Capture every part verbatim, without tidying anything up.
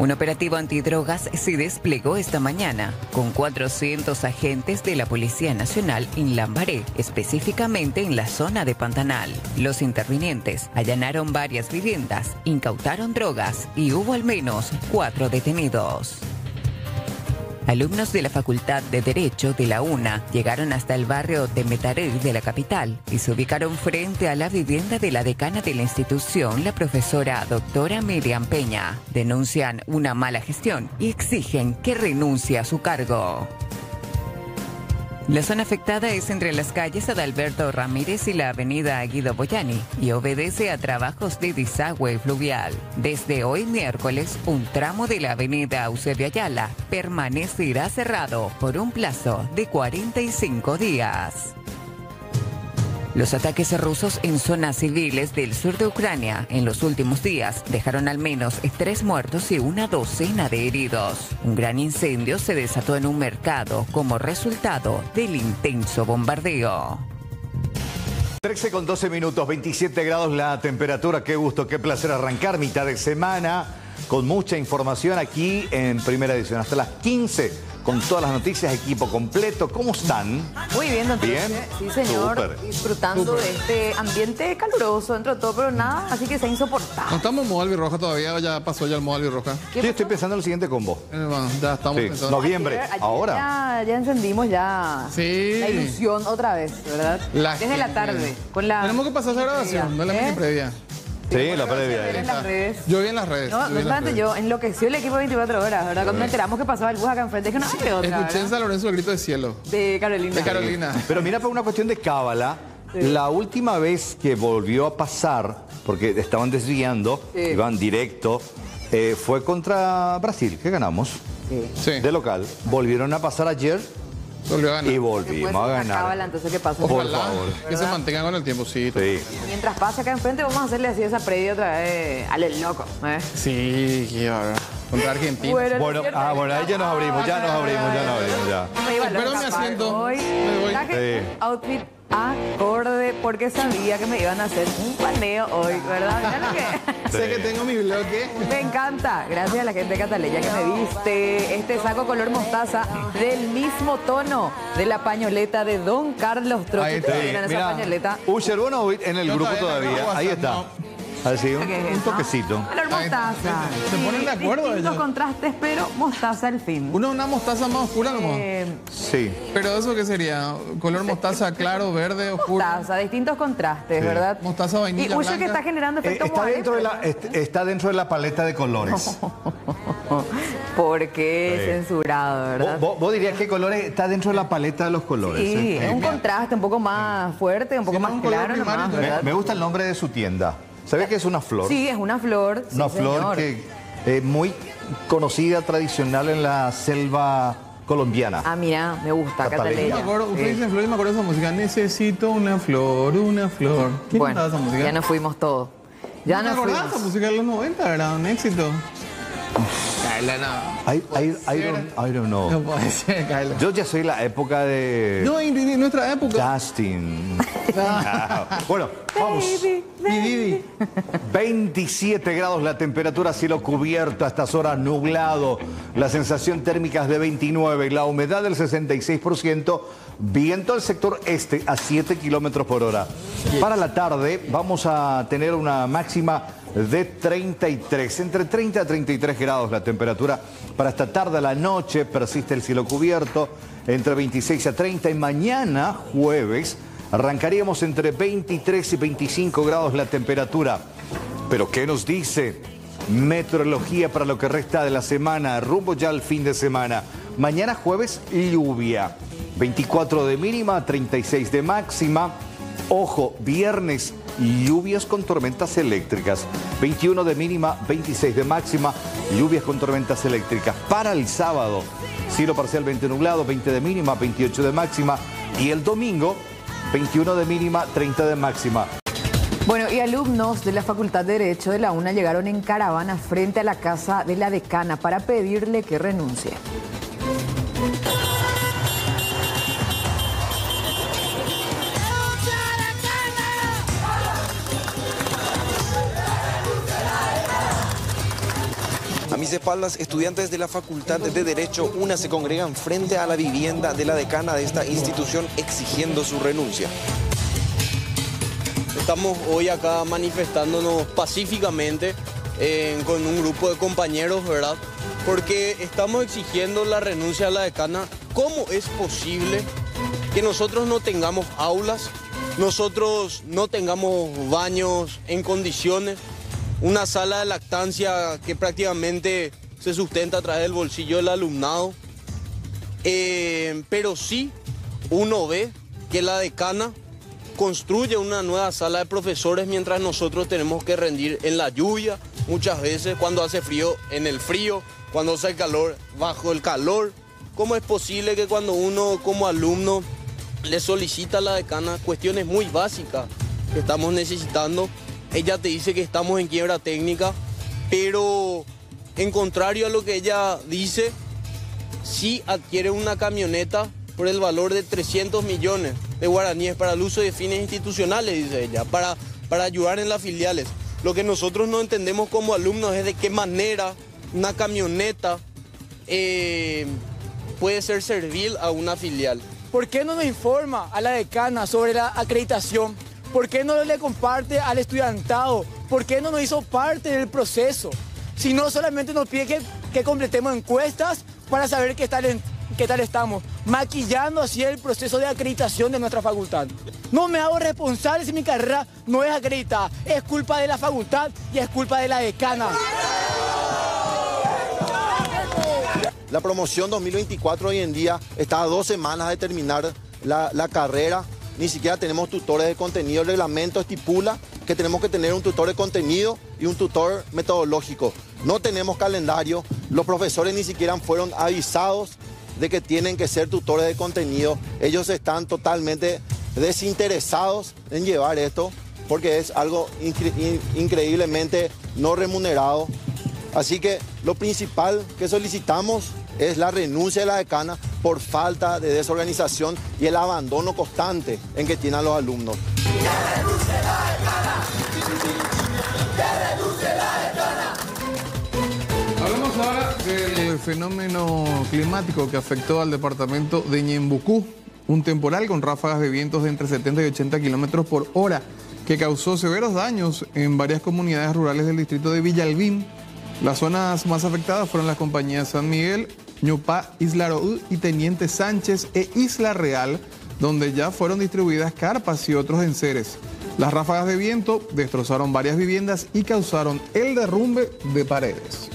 Un operativo antidrogas se desplegó esta mañana con cuatrocientos agentes de la Policía Nacional en Lambaré, específicamente en la zona de Pantanal. Los intervinientes allanaron varias viviendas, incautaron drogas y hubo al menos cuatro detenidos. Alumnos de la Facultad de Derecho de la UNA llegaron hasta el barrio de Metaré de la capital y se ubicaron frente a la vivienda de la decana de la institución, la profesora doctora Miriam Peña. Denuncian una mala gestión y exigen que renuncie a su cargo. La zona afectada es entre las calles Adalberto Ramírez y la avenida Guido Boyani y obedece a trabajos de desagüe fluvial. Desde hoy miércoles, un tramo de la avenida Eusebio Ayala permanecerá cerrado por un plazo de cuarenta y cinco días. Los ataques rusos en zonas civiles del sur de Ucrania en los últimos días dejaron al menos tres muertos y una docena de heridos. Un gran incendio se desató en un mercado como resultado del intenso bombardeo. trece con doce minutos, veintisiete grados la temperatura. Qué gusto, qué placer arrancar mitad de semana con mucha información aquí en Primera Edición. Hasta las quince. Con todas las noticias, equipo completo. ¿Cómo están? Muy bien, don ¿Bien? Sí, señor. Súper. Disfrutando Súper. de este ambiente caluroso dentro de todo, pero nada, así que sea insoportable. No estamos en modo albirroja todavía, ya pasó ya el modo albirroja. Yo estoy pensando en el siguiente combo. Eh, bueno, ya estamos Sí, pensando. noviembre. Ayer- ayer Ahora. Ya, ya encendimos ya Sí. la ilusión otra vez, ¿verdad? La Desde la gente. tarde. Con la Tenemos que pasar esa grabación, no es la ¿Eh? mini previa. Sí, la previa. En eh. las redes. Yo vi en las redes. No, yo no vi en las obstante, redes. yo enloqueció el equipo de veinticuatro horas, ¿verdad? Cuando nos enteramos que pasaba el bus acá enfrente, dije, no, hay otra, Escuché en ¿verdad? San Lorenzo el grito de cielo. De Carolina. De Carolina. Pero mira, por una cuestión de cábala, Sí. la última vez que volvió a pasar, porque estaban desviando, Sí. iban directo, eh, fue contra Brasil, que ganamos, Sí. Sí. de local. Volvieron a pasar ayer Volvió a ganar. y volvimos a Después, cábala, ganar. entonces, ¿qué pasa? Por Ojalá favor. que se mantengan con el tiempo, sí. Sí. Mientras pasa acá enfrente, vamos a hacerle así esa previa otra vez al loco. ¿eh? Sí, qué bárbaro. Contra Argentina. Bueno, Bueno, lo cierto ah, es bueno, ahí ya nos abrimos, ya nos abrimos, ya nos abrimos, ya. que me iba a Espero lograr mi escapar asiento. hoy. Me voy. Traje Sí. un outfit acorde porque sabía que me iban a hacer un paneo hoy, ¿verdad? Mirá lo que... Sé que tengo mi bloque. Me encanta. Gracias a la gente de Cataleya que me viste. Este saco color mostaza del mismo tono de la pañoleta de Don Carlos Troche. Ahí está. ¿Ustedes vieron esa Mira, pañoleta? Usher, vos no en el Yo grupo todavía no todavía. tengo Ahí WhatsApp, está. no. Así, un, ¿Qué es un eso? toquecito. Color mostaza. ¿Se ponen de acuerdo Distintos ellos? contrastes, pero mostaza al fin. Uno una mostaza más oscura como. Eh, Sí. Pero eso qué sería, color mostaza claro, verde, oscuro. mostaza, distintos contrastes, Sí. ¿verdad? Mostaza, vainilla, Y Usher que blanca. está generando Eh, efecto está, Moai, dentro de la, est- está dentro de la paleta de colores. porque Sí. censurado, ¿Vos, ¿verdad? vos- vos dirías qué colores está dentro de la paleta de los colores? Sí, ¿eh? es un contraste un poco más fuerte, un poco Sí, más no, un color claro primario nomás, también. ¿verdad? Me, me gusta el nombre de su tienda. ¿Sabes que es una flor? Sí, es una flor. sí, Una flor señor. que es muy conocida, tradicional en la selva colombiana. Ah, mira, me gusta, Cataleya. Me Cataleya. acuerdo, ustedes Sí. dicen flor y me acuerdo de esa música. Necesito una flor, una flor. ¿Quién Bueno, cantaba esa música? ya nos fuimos todos. Ya ¿No te nos acordás? fuimos. Esa música de los noventa era un éxito. Kaila, no. I, I- I don't, I don't know. No puede ser, Kaila. Yo ya soy la época de No, en, en nuestra época. Justin. Bueno, vamos. Baby, Mi Didi. veintisiete grados la temperatura, cielo cubierto, a estas horas nublado, la sensación térmica es de veintinueve, la humedad del sesenta y seis por ciento, viento al sector este a siete kilómetros por hora. Para la tarde vamos a tener una máxima de treinta y tres, entre treinta a treinta y tres grados la temperatura. Para esta tarde a la noche persiste el cielo cubierto, entre veintiséis a treinta, y mañana jueves arrancaríamos entre veintitrés y veinticinco grados la temperatura. Pero ¿qué nos dice meteorología para lo que resta de la semana? Rumbo ya al fin de semana. Mañana jueves, lluvia. veinticuatro de mínima, treinta y seis de máxima. Ojo, viernes, lluvias con tormentas eléctricas. veintiuno de mínima, veintiséis de máxima. Lluvias con tormentas eléctricas. Para el sábado, cielo parcialmente nublado, veinte de mínima, veintiocho de máxima. Y el domingo, veintiuno de mínima, treinta de máxima. Bueno, y alumnos de la Facultad de Derecho de la UNA llegaron en caravana frente a la casa de la decana para pedirle que renuncie. A mí mis espaldas, estudiantes de la Facultad de Derecho, una se congregan frente a la vivienda de la decana de esta institución exigiendo su renuncia. Estamos hoy acá manifestándonos pacíficamente eh, con un grupo de compañeros, ¿verdad? Porque estamos exigiendo la renuncia a la decana. ¿Cómo es posible que nosotros no tengamos aulas, nosotros no tengamos baños en condiciones, una sala de lactancia que prácticamente se sustenta a través del bolsillo del alumnado? Eh, pero sí, uno ve que la decana construye una nueva sala de profesores mientras nosotros tenemos que rendir en la lluvia, muchas veces cuando hace frío en el frío, cuando hace calor bajo el calor. ¿Cómo es posible que cuando uno como alumno le solicita a la decana cuestiones muy básicas que estamos necesitando, ella te dice que estamos en quiebra técnica, pero en contrario a lo que ella dice, sí adquiere una camioneta por el valor de trescientos millones de guaraníes para el uso de fines institucionales, dice ella, para, para ayudar en las filiales. Lo que nosotros no entendemos como alumnos es de qué manera una camioneta eh, puede ser servil a una filial. ¿Por qué no nos informa a la decana sobre la acreditación? ¿Por qué no le comparte al estudiantado? ¿Por qué no nos hizo parte del proceso? Si no, solamente nos pide que, que completemos encuestas para saber qué tal, en, qué tal estamos, maquillando así el proceso de acreditación de nuestra facultad. No me hago responsable si mi carrera no es acreditada. Es culpa de la facultad y es culpa de la decana. La promoción dos mil veinticuatro hoy en día está a dos semanas de terminar la, la carrera. Ni siquiera tenemos tutores de contenido. El reglamento estipula que tenemos que tener un tutor de contenido y un tutor metodológico. No tenemos calendario. Los profesores ni siquiera fueron avisados de que tienen que ser tutores de contenido. Ellos están totalmente desinteresados en llevar esto porque es algo incre increíblemente no remunerado. Así que lo principal que solicitamos es la renuncia de la decana por falta de desorganización y el abandono constante en que tienen los alumnos. ¡Que renuncie la decana! ¡Que renuncie la decana! Hablamos ahora del fenómeno climático que afectó al departamento de Ñembucú. Un temporal con ráfagas de vientos de entre setenta y ochenta kilómetros por hora que causó severos daños en varias comunidades rurales del distrito de Villalbín. Las zonas más afectadas fueron las compañías San Miguel, Ñupá, Isla Roud y Teniente Sánchez e Isla Real, donde ya fueron distribuidas carpas y otros enseres. Las ráfagas de viento destrozaron varias viviendas y causaron el derrumbe de paredes.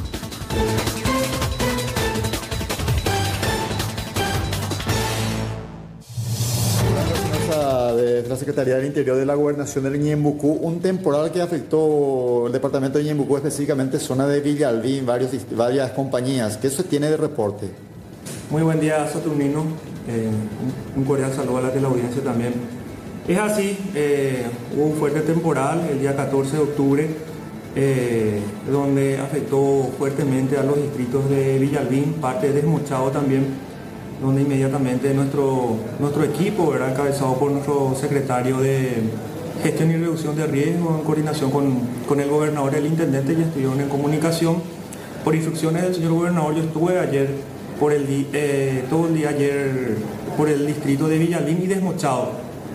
De la Secretaría del Interior de la Gobernación del Ñembucú, un temporal que afectó el departamento de Ñembucú, específicamente zona de Villalbín, varios, varias compañías. ¿Qué se tiene de reporte? Muy buen día, Saturnino. Eh, un cordial saludo a la teleaudiencia también. Es así, eh, hubo un fuerte temporal el día catorce de octubre, eh, donde afectó fuertemente a los distritos de Villalbín, parte de Desmochado también, donde inmediatamente nuestro, nuestro equipo, ¿verdad?, encabezado por nuestro secretario de Gestión y Reducción de Riesgo, en coordinación con, con el gobernador y el intendente, ya estuvieron en comunicación. Por instrucciones del señor gobernador, yo estuve ayer, por el, eh, todo el día ayer, por el distrito de Villalbín y Desmochado,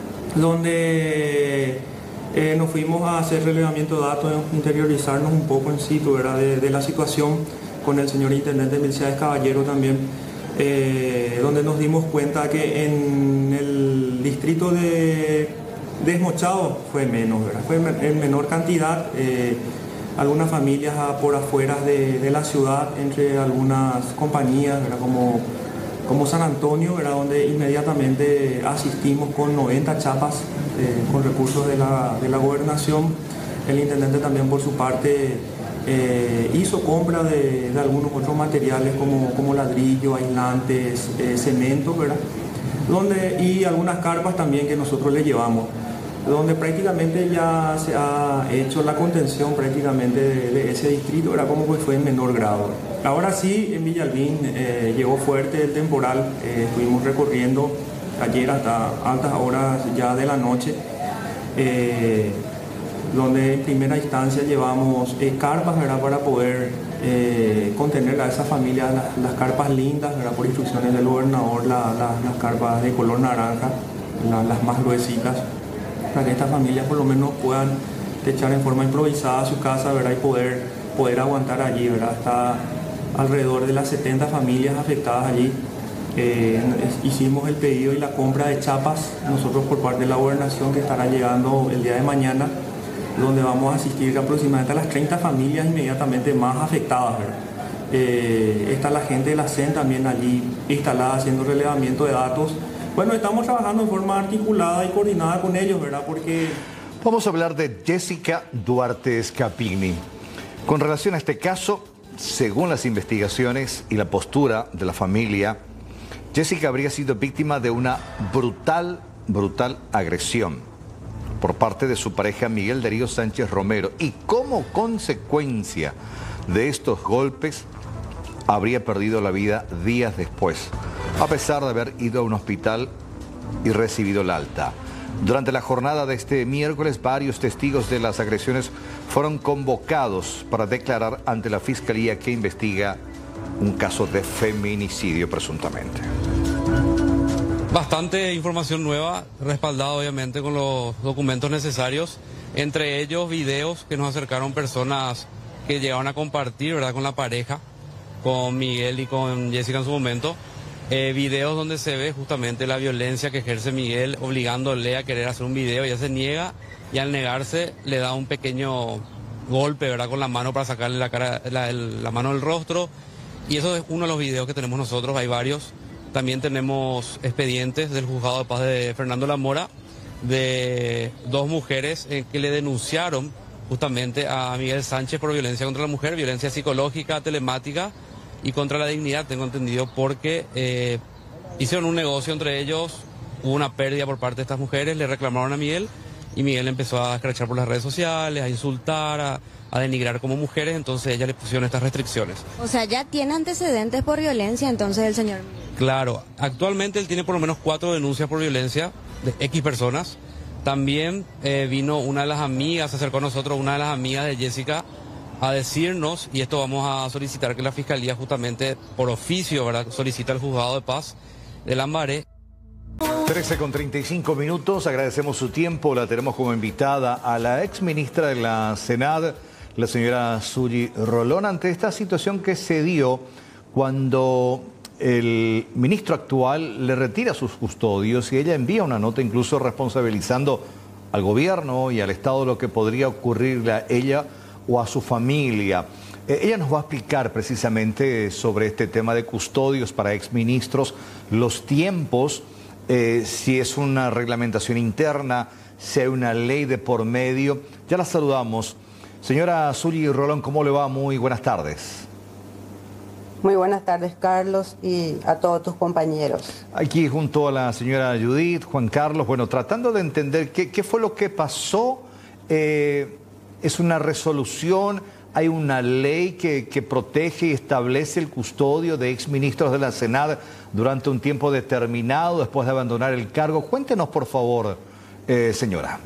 donde eh, nos fuimos a hacer relevamiento de datos, interiorizarnos un poco en situ, ¿verdad?, de, de la situación, con el señor intendente Melciades Caballero también. Eh, donde nos dimos cuenta que en el distrito de Desmochado fue menos, ¿verdad? Fue en menor cantidad, eh, algunas familias por afuera de, de la ciudad, entre algunas compañías, ¿verdad?, como, como San Antonio, ¿verdad?, donde inmediatamente asistimos con noventa chapas eh, con recursos de la, de la gobernación. El intendente también por su parte Eh, hizo compra de, de algunos otros materiales como, como ladrillo, aislantes, eh, cemento, ¿verdad?, donde, y algunas carpas también que nosotros le llevamos, donde prácticamente ya se ha hecho la contención prácticamente de, de ese distrito, ¿verdad?, como que fue en menor grado. Ahora sí, en Villalbín eh, llegó fuerte el temporal, eh, estuvimos recorriendo ayer hasta altas horas ya de la noche, eh, donde en primera instancia llevamos eh, carpas, ¿verdad? Para poder eh, contener a esa familia, las, las carpas lindas, ¿verdad? Por instrucciones del gobernador, la, la, las carpas de color naranja, la, las más gruesitas, para que estas familias por lo menos puedan techar en forma improvisada su casa, ¿verdad? Y poder, poder aguantar allí, ¿verdad? Está alrededor de las setenta familias afectadas allí. Eh, hicimos el pedido y la compra de chapas nosotros por parte de la gobernación, que estará llegando el día de mañana, donde vamos a asistir aproximadamente a las treinta familias inmediatamente más afectadas, ¿verdad? Eh, está la gente de la C E N también allí instalada haciendo relevamiento de datos. Bueno, estamos trabajando en forma articulada y coordinada con ellos, ¿verdad? Porque... Vamos a hablar de Jessica Duarte Scapini. Con relación a este caso, según las investigaciones y la postura de la familia, Jessica habría sido víctima de una brutal, brutal agresión por parte de su pareja Miguel Darío Sánchez Romero, y como consecuencia de estos golpes habría perdido la vida días después, a pesar de haber ido a un hospital y recibido el alta. Durante la jornada de este miércoles, varios testigos de las agresiones fueron convocados para declarar ante la Fiscalía, que investiga un caso de feminicidio presuntamente. Bastante información nueva, respaldada obviamente con los documentos necesarios, entre ellos videos que nos acercaron personas que llegaron a compartir, ¿verdad?, con la pareja, con Miguel y con Jessica en su momento. Eh, videos donde se ve justamente la violencia que ejerce Miguel, obligándole a querer hacer un video. Ella se niega, y al negarse le da un pequeño golpe, ¿verdad?, con la mano para sacarle la, cara, la, el, la mano del rostro. Y eso es uno de los videos que tenemos nosotros, hay varios. También tenemos expedientes del juzgado de paz de Fernando La Mora, de dos mujeres eh, que le denunciaron justamente a Miguel Sánchez por violencia contra la mujer, violencia psicológica, telemática y contra la dignidad, tengo entendido, porque eh, hicieron un negocio entre ellos, hubo una pérdida por parte de estas mujeres, le reclamaron a Miguel, y Miguel empezó a escrachar por las redes sociales, a insultar, a, a denigrar como mujeres, entonces ella le pusieron estas restricciones. O sea, ya tiene antecedentes por violencia entonces el señor Miguel. Claro, actualmente él tiene por lo menos cuatro denuncias por violencia de X personas. También eh, vino una de las amigas, se acercó a nosotros una de las amigas de Jessica a decirnos, y esto vamos a solicitar que la Fiscalía justamente por oficio, ¿verdad?, solicita al Juzgado de Paz de Lambaré. trece con treinta y cinco minutos, agradecemos su tiempo, la tenemos como invitada a la ex ministra de la Senad, la señora Sully Rolón, ante esta situación que se dio cuando el ministro actual le retira sus custodios, y ella envía una nota incluso responsabilizando al gobierno y al Estado lo que podría ocurrirle a ella o a su familia. Eh, ella nos va a explicar precisamente sobre este tema de custodios para exministros, los tiempos, eh, si es una reglamentación interna, si hay una ley de por medio. Ya la saludamos. Señora Sully Rolón, ¿cómo le va? Muy buenas tardes. Muy buenas tardes, Carlos, y a todos tus compañeros. Aquí junto a la señora Judith, Juan Carlos, bueno, tratando de entender qué, qué fue lo que pasó. Eh, ¿Es una resolución? ¿Hay una ley que, que protege y establece el custodio de exministros de la Senad durante un tiempo determinado después de abandonar el cargo? Cuéntenos, por favor, eh, señora.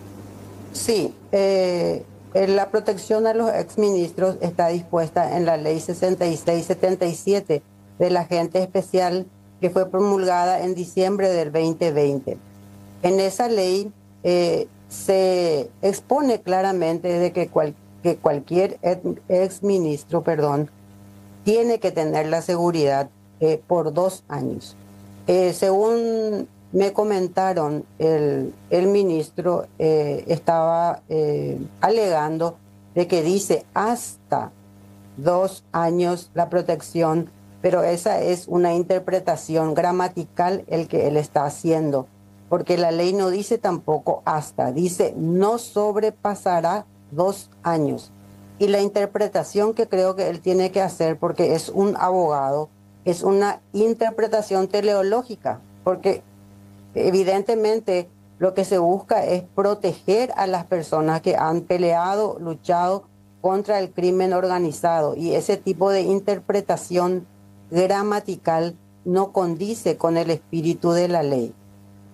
Sí, eh... la protección a los exministros está dispuesta en la ley sesenta y seis setenta y siete del agente especial, que fue promulgada en diciembre del veinte veinte. En esa ley eh, se expone claramente de que, cual, que cualquier exministro, perdón, tiene que tener la seguridad eh, por dos años. Eh, según me comentaron, el, el ministro eh, estaba eh, alegando de que dice hasta dos años la protección, pero esa es una interpretación gramatical el que él está haciendo, porque la ley no dice tampoco hasta, dice no sobrepasará dos años. Y la interpretación que creo que él tiene que hacer, porque es un abogado, es una interpretación teleológica, porque evidentemente lo que se busca es proteger a las personas que han peleado, luchado contra el crimen organizado, y ese tipo de interpretación gramatical no condice con el espíritu de la ley.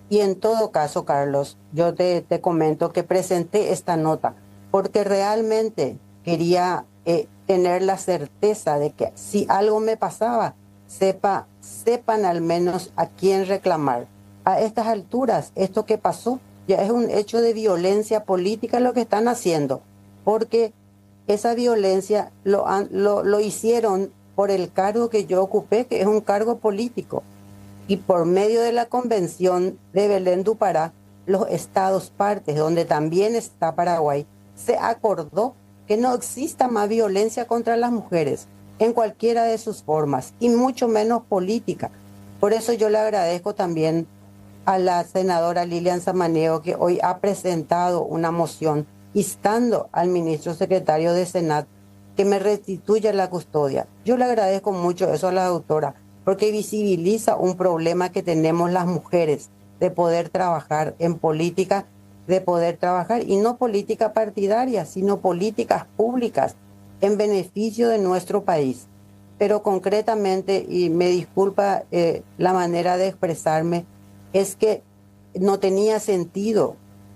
Y en todo caso, Carlos, yo te, te comento que presenté esta nota porque realmente quería eh, tener la certeza de que si algo me pasaba, sepa, sepan al menos a quién reclamar. A estas alturas, esto que pasó ya es un hecho de violencia política lo que están haciendo, porque esa violencia lo, han, lo, lo hicieron por el cargo que yo ocupé, que es un cargo político. Y por medio de la Convención de Belén do Pará, los estados partes, donde también está Paraguay, se acordó que no exista más violencia contra las mujeres en cualquiera de sus formas, y mucho menos política. Por eso yo le agradezco también a la senadora Lilian Samaneo, que hoy ha presentado una moción instando al ministro secretario de Senat que me restituya la custodia. Yo le agradezco mucho eso a la doctora, porque visibiliza un problema que tenemos las mujeres de poder trabajar en política, de poder trabajar, y no política partidaria, sino políticas públicas en beneficio de nuestro país. Pero concretamente, y me disculpa eh, la manera de expresarme, es que no tenía sentido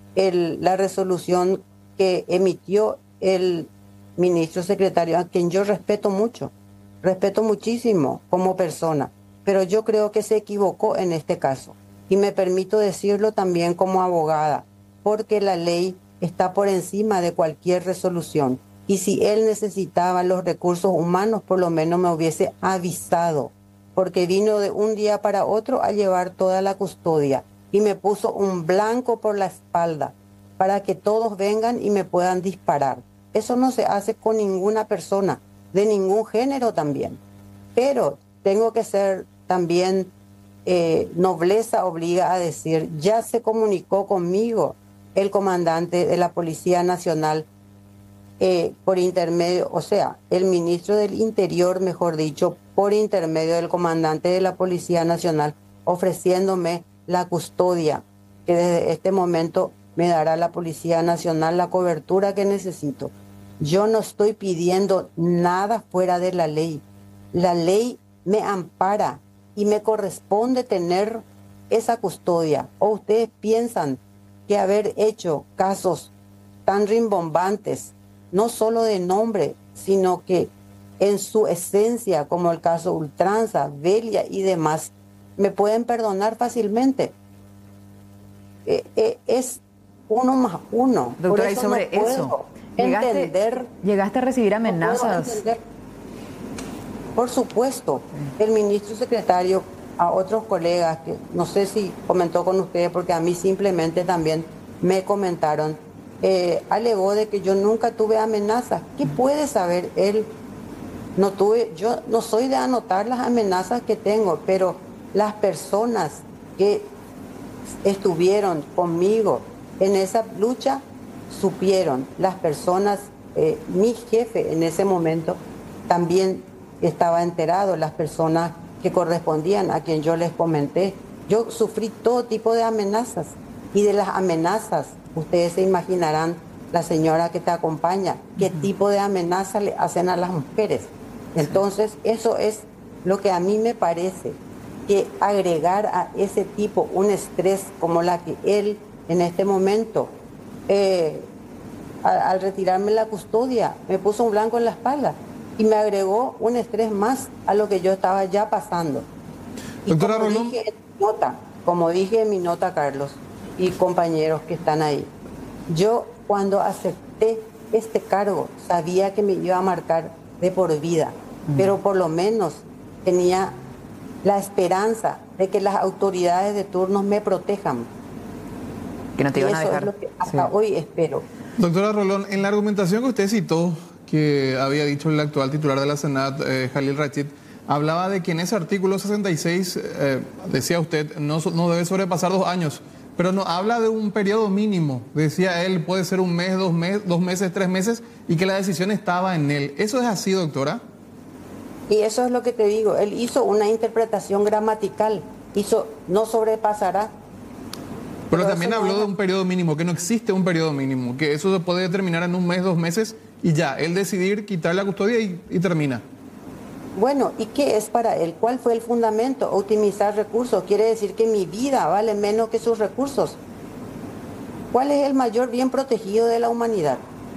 el, la resolución que emitió el ministro secretario, a quien yo respeto mucho, respeto muchísimo como persona, pero yo creo que se equivocó en este caso. Y me permito decirlo también como abogada, porque la ley está por encima de cualquier resolución. Y si él necesitaba los recursos humanos, por lo menos me hubiese avisado, porque vino de un día para otro a llevar toda la custodia y me puso un blanco por la espalda para que todos vengan y me puedan disparar. Eso no se hace con ninguna persona, de ningún género también. Pero tengo que ser también, eh, nobleza obliga a decir, ya se comunicó conmigo el comandante de la Policía Nacional eh, por intermedio, o sea, el ministro del Interior, mejor dicho, por intermedio del comandante de la Policía Nacional, ofreciéndome la custodia, que desde este momento me dará la Policía Nacional la cobertura que necesito. Yo no estoy pidiendo nada fuera de la ley. La ley me ampara y me corresponde tener esa custodia. ¿O ustedes piensan que haber hecho casos tan rimbombantes, no solo de nombre, sino que en su esencia, como el caso Ultranza, Velia y demás, me pueden perdonar fácilmente? Eh, eh, es uno más uno. Doctora, Por eso y sobre no puedo eso, ¿llegaste, entender, ¿llegaste a recibir amenazas? No puedo Por supuesto, el ministro secretario, a otros colegas, que no sé si comentó con ustedes, porque a mí simplemente también me comentaron, eh, alegó de que yo nunca tuve amenazas. ¿Qué puede saber él? No tuve, yo no soy de anotar las amenazas que tengo, pero las personas que estuvieron conmigo en esa lucha supieron. Las personas, eh, mi jefe en ese momento también estaba enterado, las personas que correspondían a quien yo les comenté. Yo sufrí todo tipo de amenazas, y de las amenazas, ustedes se imaginarán, la señora que te acompaña, qué uh-huh. tipo de amenazas le hacen a las mujeres. Entonces, eso es lo que a mí me parece, que agregar a ese tipo un estrés como la que él en este momento, eh, al, al retirarme la custodia, me puso un blanco en la espalda y me agregó un estrés más a lo que yo estaba ya pasando. Y Doctora como Rolón. dije en mi nota, como dije en mi nota, Carlos, y compañeros que están ahí, yo cuando acepté este cargo sabía que me iba a marcar de por vida, mm. pero por lo menos tenía la esperanza de que las autoridades de turno me protejan. Que no te iban y a eso dejar. Es lo que hasta sí. hoy espero. Doctora Rolón, en la argumentación que usted citó, que había dicho el actual titular de la Senat, eh, Jalil Rachid, hablaba de que en ese artículo sesenta y seis, eh, decía usted, no, no debe sobrepasar dos años, pero no habla de un periodo mínimo. Decía él, puede ser un mes, dos, mes, dos meses, tres meses, y que la decisión estaba en él. ¿Eso es así, doctora? Y eso es lo que te digo, él hizo una interpretación gramatical, hizo no sobrepasará. Pero, pero también habló no de un periodo mínimo, que no existe un periodo mínimo, que eso se puede determinar en un mes, dos meses, y ya, él decidir quitar la custodia y, y termina. Bueno, ¿y qué es para él? ¿Cuál fue el fundamento? Optimizar recursos. Quiere decir que mi vida vale menos que sus recursos. ¿Cuál es el mayor bien protegido de la humanidad?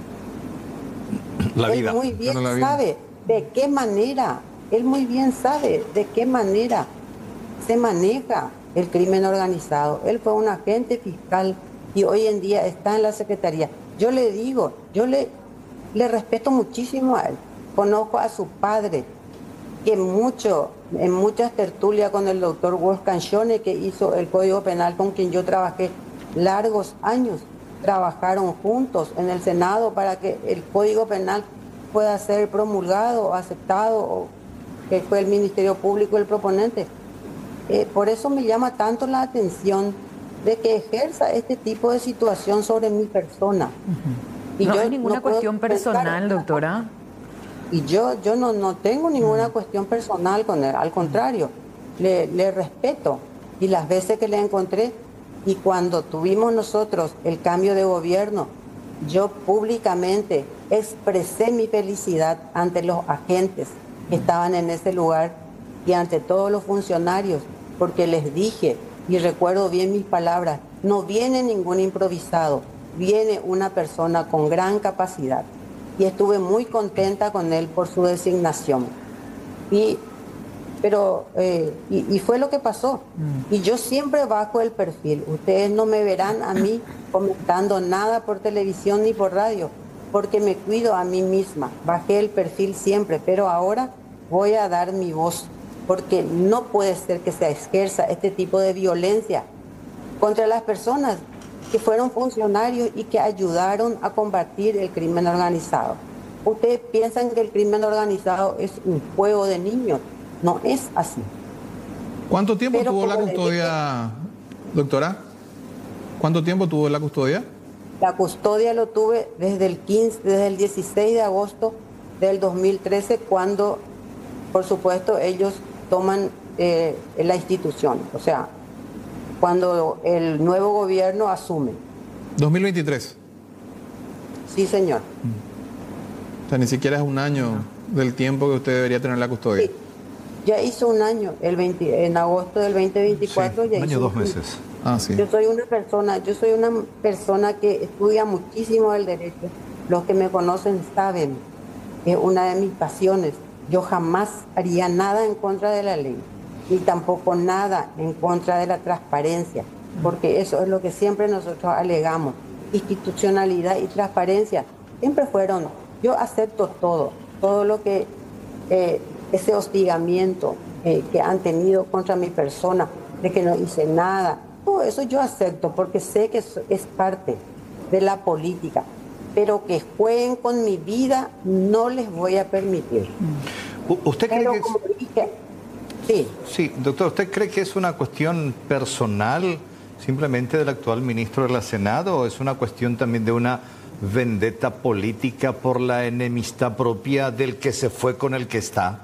La vida. Él muy bien Bueno, la vida. sabe de qué manera, él muy bien sabe de qué manera se maneja el crimen organizado. Él fue un agente fiscal y hoy en día está en la Secretaría. Yo le digo, yo le, le respeto muchísimo a él. Conozco a su padre, que mucho, en muchas tertulias con el doctor Wolfgang Schone, que hizo el Código Penal con quien yo trabajé largos años, trabajaron juntos en el Senado para que el Código Penal pueda ser promulgado o aceptado, o que fue el Ministerio Público el proponente. Eh, por eso me llama tanto la atención de que ejerza este tipo de situación sobre mi persona. Uh-huh. Y no yo hay ninguna no puedo cuestión personal, doctora. Y yo, yo no, no tengo ninguna cuestión personal con él, al contrario, le, le respeto. Y las veces que le encontré, y cuando tuvimos nosotros el cambio de gobierno, yo públicamente expresé mi felicidad ante los agentes que estaban en ese lugar y ante todos los funcionarios, porque les dije, y recuerdo bien mis palabras, no viene ningún improvisado, viene una persona con gran capacidad. Y estuve muy contenta con él por su designación. Y, pero, eh, y, y fue lo que pasó. Y yo siempre bajo el perfil. Ustedes no me verán a mí comentando nada por televisión ni por radio, porque me cuido a mí misma. Bajé el perfil siempre, pero ahora voy a dar mi voz, porque no puede ser que se ejerza este tipo de violencia contra las personas que fueron funcionarios y que ayudaron a combatir el crimen organizado. Ustedes piensan que el crimen organizado es un juego de niños. No es así. ¿Cuánto tiempo Pero tuvo la como le custodia, doctora? ¿Cuánto tiempo tuvo la custodia? La custodia lo tuve desde el quince, desde el dieciséis de agosto del dos mil trece, cuando, por supuesto, ellos toman eh, la institución. O sea, cuando el nuevo gobierno asume. dos mil veintitrés. Sí, señor. O sea, ni siquiera es un año del tiempo que usted debería tener la custodia. Sí. Ya hizo un año, el veinte, en agosto del veinte veinticuatro. Sí, ya un año, hizo dos un meses. Ah, sí. Yo soy una persona, yo soy una persona que estudia muchísimo el derecho. Los que me conocen saben que es una de mis pasiones. Yo jamás haría nada en contra de la ley, ni tampoco nada en contra de la transparencia, porque eso es lo que siempre nosotros alegamos. Institucionalidad y transparencia siempre fueron, yo acepto todo, todo lo que, eh, ese hostigamiento eh, que han tenido contra mi persona, de que no hice nada, todo eso yo acepto, porque sé que es, es parte de la política, pero que jueguen con mi vida no les voy a permitir. ¿Usted cree pero que es... como dije, sí. Sí, doctor, ¿usted cree que es una cuestión personal simplemente del actual ministro de la Senado o es una cuestión también de una vendetta política por la enemistad propia del que se fue con el que está?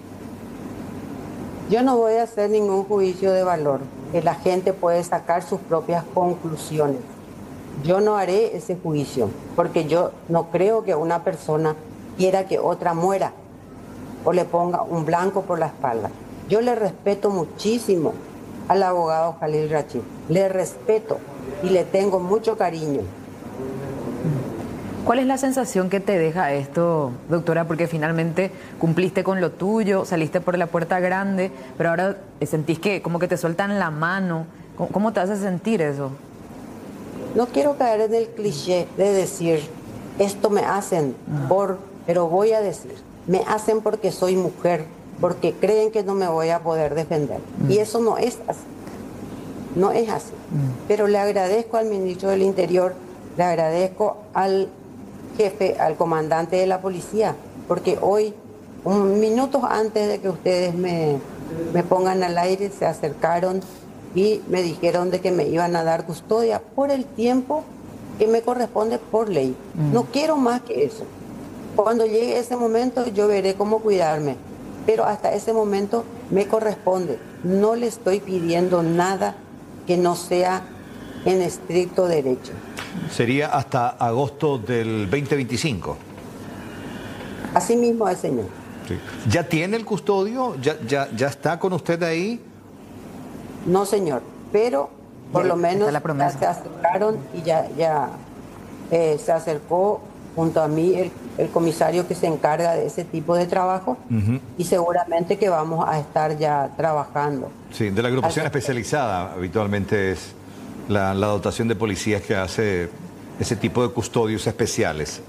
Yo no voy a hacer ningún juicio de valor, que la gente puede sacar sus propias conclusiones. Yo no haré ese juicio, porque yo no creo que una persona quiera que otra muera o le ponga un blanco por la espalda. Yo le respeto muchísimo al abogado Jalil Rachid, le respeto y le tengo mucho cariño. ¿Cuál es la sensación que te deja esto, doctora? Porque finalmente cumpliste con lo tuyo, saliste por la puerta grande, pero ahora sentís que como que te sueltan la mano. ¿Cómo, cómo te hace sentir eso? No quiero caer en el cliché de decir, esto me hacen por, pero voy a decir, me hacen porque soy mujer, porque creen que no me voy a poder defender. Mm. Y eso no es así. No es así. Mm. Pero le agradezco al ministro del Interior, le agradezco al jefe, al comandante de la policía, porque hoy, un minutos antes de que ustedes me, me pongan al aire, se acercaron y me dijeron de que me iban a dar custodia por el tiempo que me corresponde por ley. Mm. No quiero más que eso. Cuando llegue ese momento yo veré cómo cuidarme, pero hasta ese momento me corresponde. No le estoy pidiendo nada que no sea en estricto derecho. Sería hasta agosto del veinte veinticinco. Así mismo es, señor. Sí. ¿Ya tiene el custodio? ¿Ya, ya, ya está con usted ahí? No, señor, pero por Ya, lo menos está la ya se acercaron y ya, ya eh, se acercó junto a mí el, el comisario que se encarga de ese tipo de trabajo Uh-huh. y seguramente que vamos a estar ya trabajando. Sí, de la agrupación Al- especializada habitualmente es la, la dotación de policías que hace ese tipo de custodios especiales.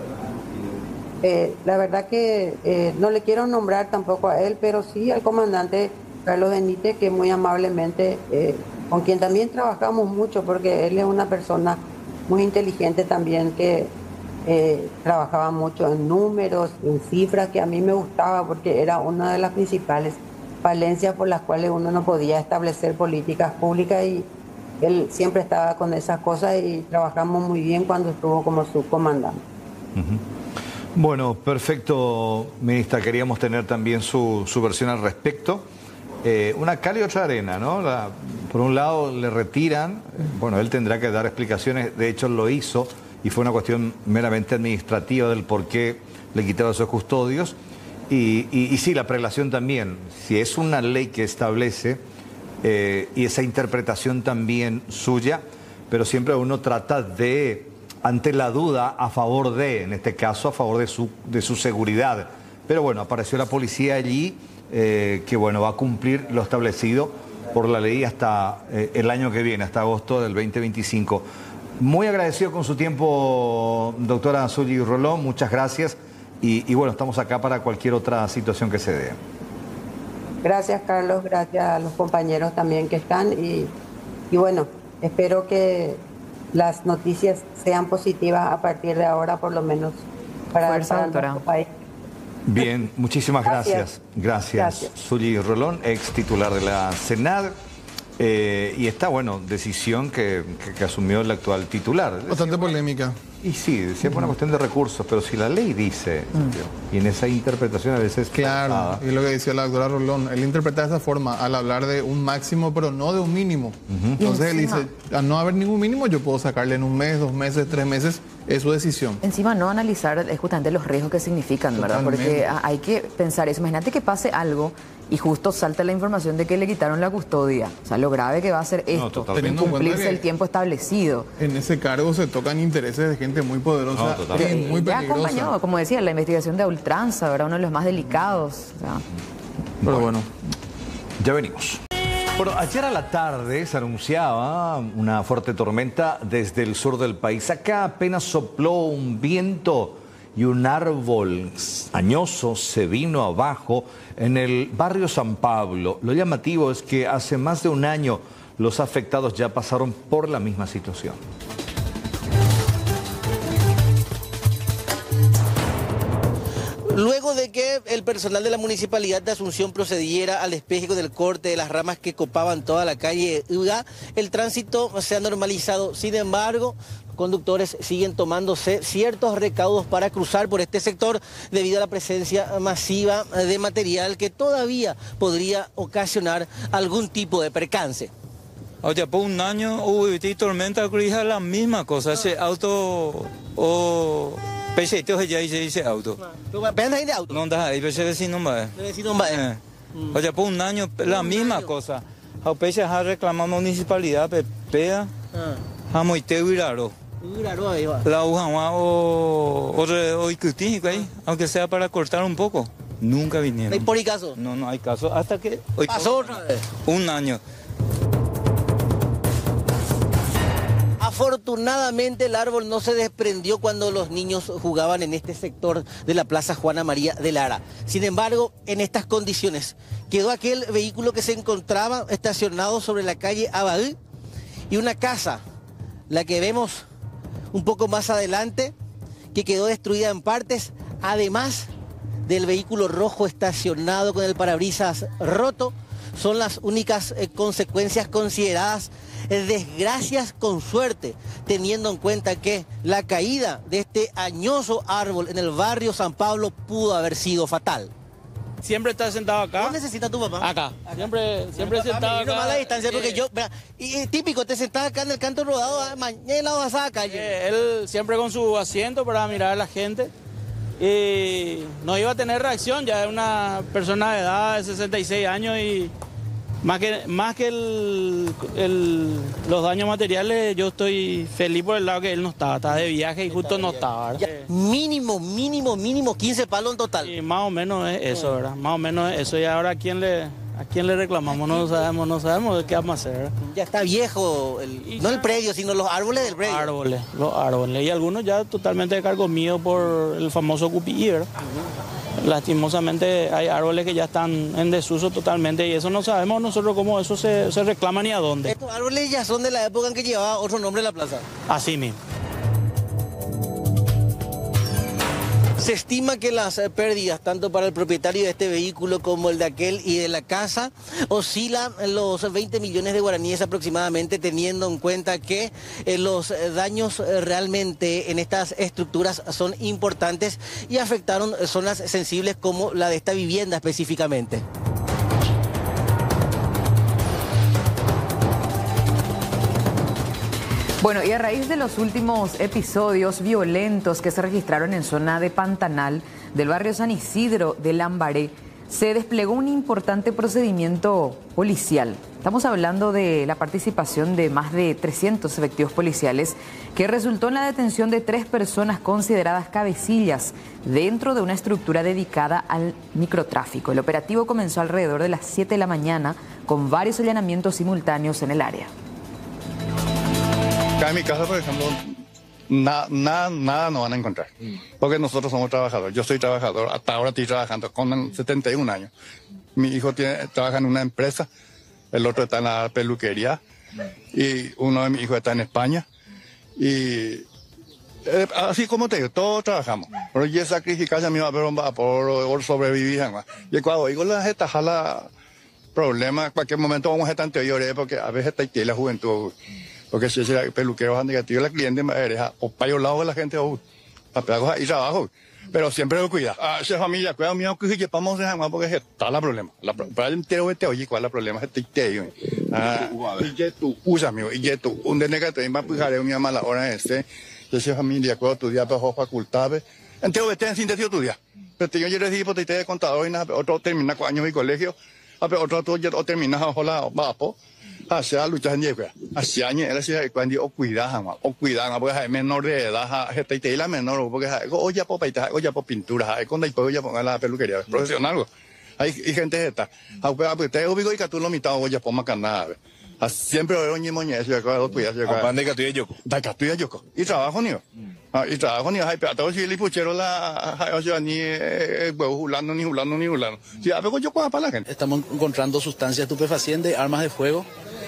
Eh, la verdad que eh, no le quiero nombrar tampoco a él, pero sí al comandante Carlos Benítez, que muy amablemente, eh, con quien también trabajamos mucho, porque él es una persona muy inteligente también, que eh, trabajaba mucho en números, en cifras, que a mí me gustaba, porque era una de las principales falencias por las cuales uno no podía establecer políticas públicas, y él siempre estaba con esas cosas y trabajamos muy bien cuando estuvo como subcomandante. Uh-huh. Bueno, perfecto, ministra. Queríamos tener también su, su versión al respecto. Eh, una cal y otra arena, ¿no? La, por un lado le retiran, bueno, él tendrá que dar explicaciones, de hecho lo hizo, y fue una cuestión meramente administrativa del por qué le quitaron esos custodios. Y, y, y sí, la prelación también, si es una ley que establece, eh, y esa interpretación también suya, pero siempre uno trata de, ante la duda, a favor de, en este caso, a favor de su, de su seguridad. Pero bueno, apareció la policía allí, eh, que bueno, va a cumplir lo establecido por la ley hasta eh, el año que viene, hasta agosto del veinte veinticinco. Muy agradecido con su tiempo, doctora Zully Rolón, muchas gracias. Y, y bueno, estamos acá para cualquier otra situación que se dé. Gracias, Carlos, gracias a los compañeros también que están, y, y bueno, espero que las noticias sean positivas a partir de ahora, por lo menos para, Fuerza, para doctora. nuestro país. Bien, muchísimas gracias. Gracias. Gracias, Gracias. Zully Rolón, ex titular de la Senad. Eh, y esta, bueno, decisión que, que, que asumió el actual titular. Bastante polémica. Y sí, decía por una cuestión de recursos, pero si la ley dice, y en esa interpretación a veces... Claro, forzada, y lo que decía la doctora Rolón, él interpreta de esa forma al hablar de un máximo, pero no de un mínimo. Entonces él dice, al no haber ningún mínimo, yo puedo sacarle en un mes, dos meses, tres meses, es su decisión. Encima no analizar es justamente los riesgos que significan, ¿verdad? Totalmente. Porque a- hay que pensar eso. Imagínate que pase algo y justo salta la información de que le quitaron la custodia. O sea, lo grave que va a ser esto, totalmente. Teniendo en cuenta cumplirse que- el tiempo establecido. En ese cargo se tocan intereses de gente muy poderosa No, totalmente. y muy ya peligrosa. acompañó, como decía, la investigación de ultranza, ¿verdad? Uno de los más delicados. O sea, Pero bueno. Ya venimos. Bueno, ayer a la tarde se anunciaba una fuerte tormenta desde el sur del país. Acá apenas sopló un viento y un árbol añoso se vino abajo en el barrio San Pablo. Lo llamativo es que hace más de un año los afectados ya pasaron por la misma situación. Luego de que el personal de la Municipalidad de Asunción procediera al despeje con el corte de las ramas que copaban toda la calle Uga, el tránsito se ha normalizado. Sin embargo, los conductores siguen tomándose ciertos recaudos para cruzar por este sector debido a la presencia masiva de material que todavía podría ocasionar algún tipo de percance. Oye, por un año hubo tormenta, creo la misma cosa. Ese auto o peseteos ya dice ese auto. ¿Apenas hay de auto? No anda ahí, pero se vecino va. Vecino va. Eh. Oye, por un año la misma cosa. A peche ha reclamado municipalidad, pepea, a moiteo y raro. La uja o o discutir ahí, aunque sea para cortar un poco. Nunca vinieron. ¿No hay por ahí caso? No, no hay caso. Hasta que hoy pasó otra vez. Un año. Afortunadamente el árbol no se desprendió cuando los niños jugaban en este sector de la Plaza Juana María de Lara. Sin embargo, en estas condiciones quedó aquel vehículo que se encontraba estacionado sobre la calle Abadí y una casa, la que vemos un poco más adelante, que quedó destruida en partes, además del vehículo rojo estacionado con el parabrisas roto. Son las únicas eh, consecuencias consideradas eh, desgracias con suerte, teniendo en cuenta que la caída de este añoso árbol en el barrio San Pablo pudo haber sido fatal. Siempre está sentado acá. ¿Dónde se sienta tu papá? Acá. Siempre, siempre sentado acá. No mala distancia, porque Eh, yo, vea, y, y típico, te sentás acá en el canto rodado, ah, mañana vas a la calle. eh, él siempre con su asiento para mirar a la gente. y no iba a tener reacción, ya es una persona de edad de sesenta y seis años y más que, más que el, el, los daños materiales, yo estoy feliz por el lado que él no estaba, estaba de viaje y justo no estaba. Ya, mínimo, mínimo, mínimo quince palos en total. Y más o menos es eso, ¿verdad? Más o menos es eso. Y ahora a quién le, a quién le reclamamos, no sabemos, no sabemos qué vamos a hacer. Ya está viejo, el, no el predio, sino los árboles del predio. Los árboles, los árboles. Y algunos ya totalmente de cargo mío por el famoso Cupi, ¿verdad? Uh-huh. Lastimosamente hay árboles que ya están en desuso totalmente y eso no sabemos nosotros cómo eso se, se reclama ni a dónde. Estos árboles ya son de la época en que llevaba otro nombre la plaza. Así mismo. Se estima que las pérdidas, tanto para el propietario de este vehículo como el de aquel y de la casa, oscilan los veinte millones de guaraníes aproximadamente, teniendo en cuenta que eh, los daños realmente en estas estructuras son importantes y afectaron zonas sensibles como la de esta vivienda específicamente. Bueno, y a raíz de los últimos episodios violentos que se registraron en zona de Pantanal del barrio San Isidro de Lambaré, se desplegó un importante procedimiento policial. Estamos hablando de la participación de más de trescientos efectivos policiales que resultó en la detención de tres personas consideradas cabecillas dentro de una estructura dedicada al microtráfico. El operativo comenzó alrededor de las siete de la mañana con varios allanamientos simultáneos en el área. Acá en mi casa, por ejemplo, nada, nada, nada no van a encontrar, porque nosotros somos trabajadores. Yo soy trabajador, hasta ahora estoy trabajando con setenta y un años. Mi hijo tiene, trabaja en una empresa, el otro está en la peluquería y uno de mis hijos está en España. Y eh, así como te digo, todos trabajamos. Pero yo sacrificar a mi mamá por, por sobrevivir. Y cuando digo la gente jala problemas, en cualquier momento vamos a estar anteriores, porque a veces está aquí la juventud. Porque si es el peluquero es negativo, la cliente me deja o para el lado de la gente o para y trabajo. Pero siempre lo cuida. A esa familia, cuida mío que si vamos a dejar porque está la problema. La para el entero este oye cuál es el problema este te ah y tú usa mío y tú un de negativo más pujaré mi mamá la hora este. Esa familia cuando estudia para facultades. Entero este en síntesis estudia. Pero yo yo recibí por de contador y otro termina cuatro años mi colegio, otro otro termina bajo la vapo. Hacia luchar en llegada, hacia años era así cuando o cuidar, o cuidar, porque hay menor de edad, gente y la menor, porque hay oye por paita, oye por pintura, hay cuando hay pollo ponga la peluquería profesional, hay gente esta, aunque te ubico y que tú lo mitad oye por macaná, siempre oye oye moñez, yo creo que cuidar, yo creo. ¿Dónde que tú y yo? Da que tú y yo, y trabajo ni, y trabajo ni, hay pero si le puchero la, o sea ni huevo julando ni julando ni julando, si a veces yo cojo para la gente. Estamos encontrando sustancias estupefacientes, armas de fuego.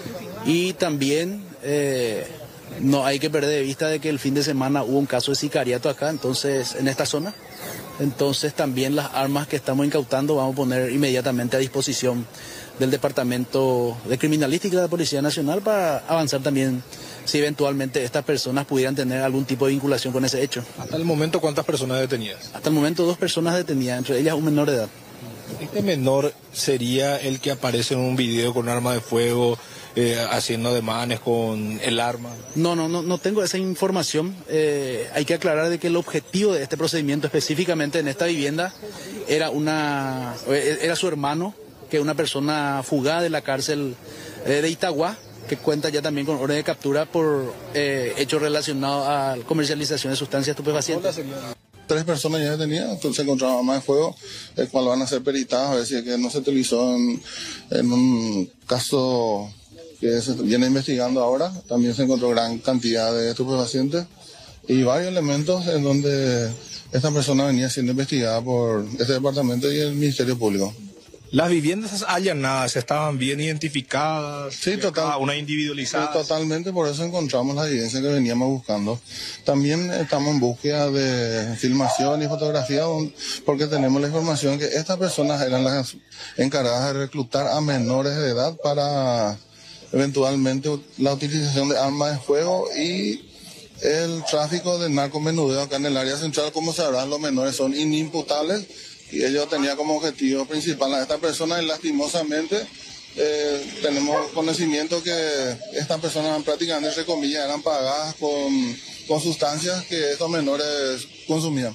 Y también eh, no hay que perder de vista de que el fin de semana hubo un caso de sicariato acá, entonces en esta zona. Entonces también las armas que estamos incautando vamos a poner inmediatamente a disposición del Departamento de Criminalística de la Policía Nacional para avanzar también si eventualmente estas personas pudieran tener algún tipo de vinculación con ese hecho. Hasta el momento, ¿cuántas personas detenidas? Hasta el momento dos personas detenidas, entre ellas un menor de edad. ¿Este menor sería el que aparece en un video con arma de fuego, eh, haciendo ademanes con el arma? No, no, no, no tengo esa información. Eh, hay que aclarar de que el objetivo de este procedimiento específicamente en esta vivienda era una, era su hermano, que es una persona fugada de la cárcel eh, de Itagua, que cuenta ya también con orden de captura por eh, hechos relacionados a la comercialización de sustancias estupefacientes. Tres personas ya detenidas, entonces se encontraron armas de fuego, el cual van a ser peritadas, a ver si es que no se utilizó en, en un caso que se viene investigando ahora. También se encontró gran cantidad de estupefacientes y varios elementos en donde esta persona venía siendo investigada por este departamento y el Ministerio Público. ¿Las viviendas allanadas estaban bien identificadas? Sí, total, una individualizada. Sí, totalmente, por eso encontramos la evidencia que veníamos buscando. También estamos en búsqueda de filmación y fotografía, porque tenemos la información que estas personas eran las encargadas de reclutar a menores de edad para eventualmente la utilización de armas de fuego y el tráfico de narcomenudeo acá en el área central. Como sabrán, los menores son inimputables y ellos tenían como objetivo principal a esta persona y lastimosamente eh, tenemos conocimiento que estas personas prácticamente, entre comillas, eran pagadas con, con sustancias que estos menores consumían.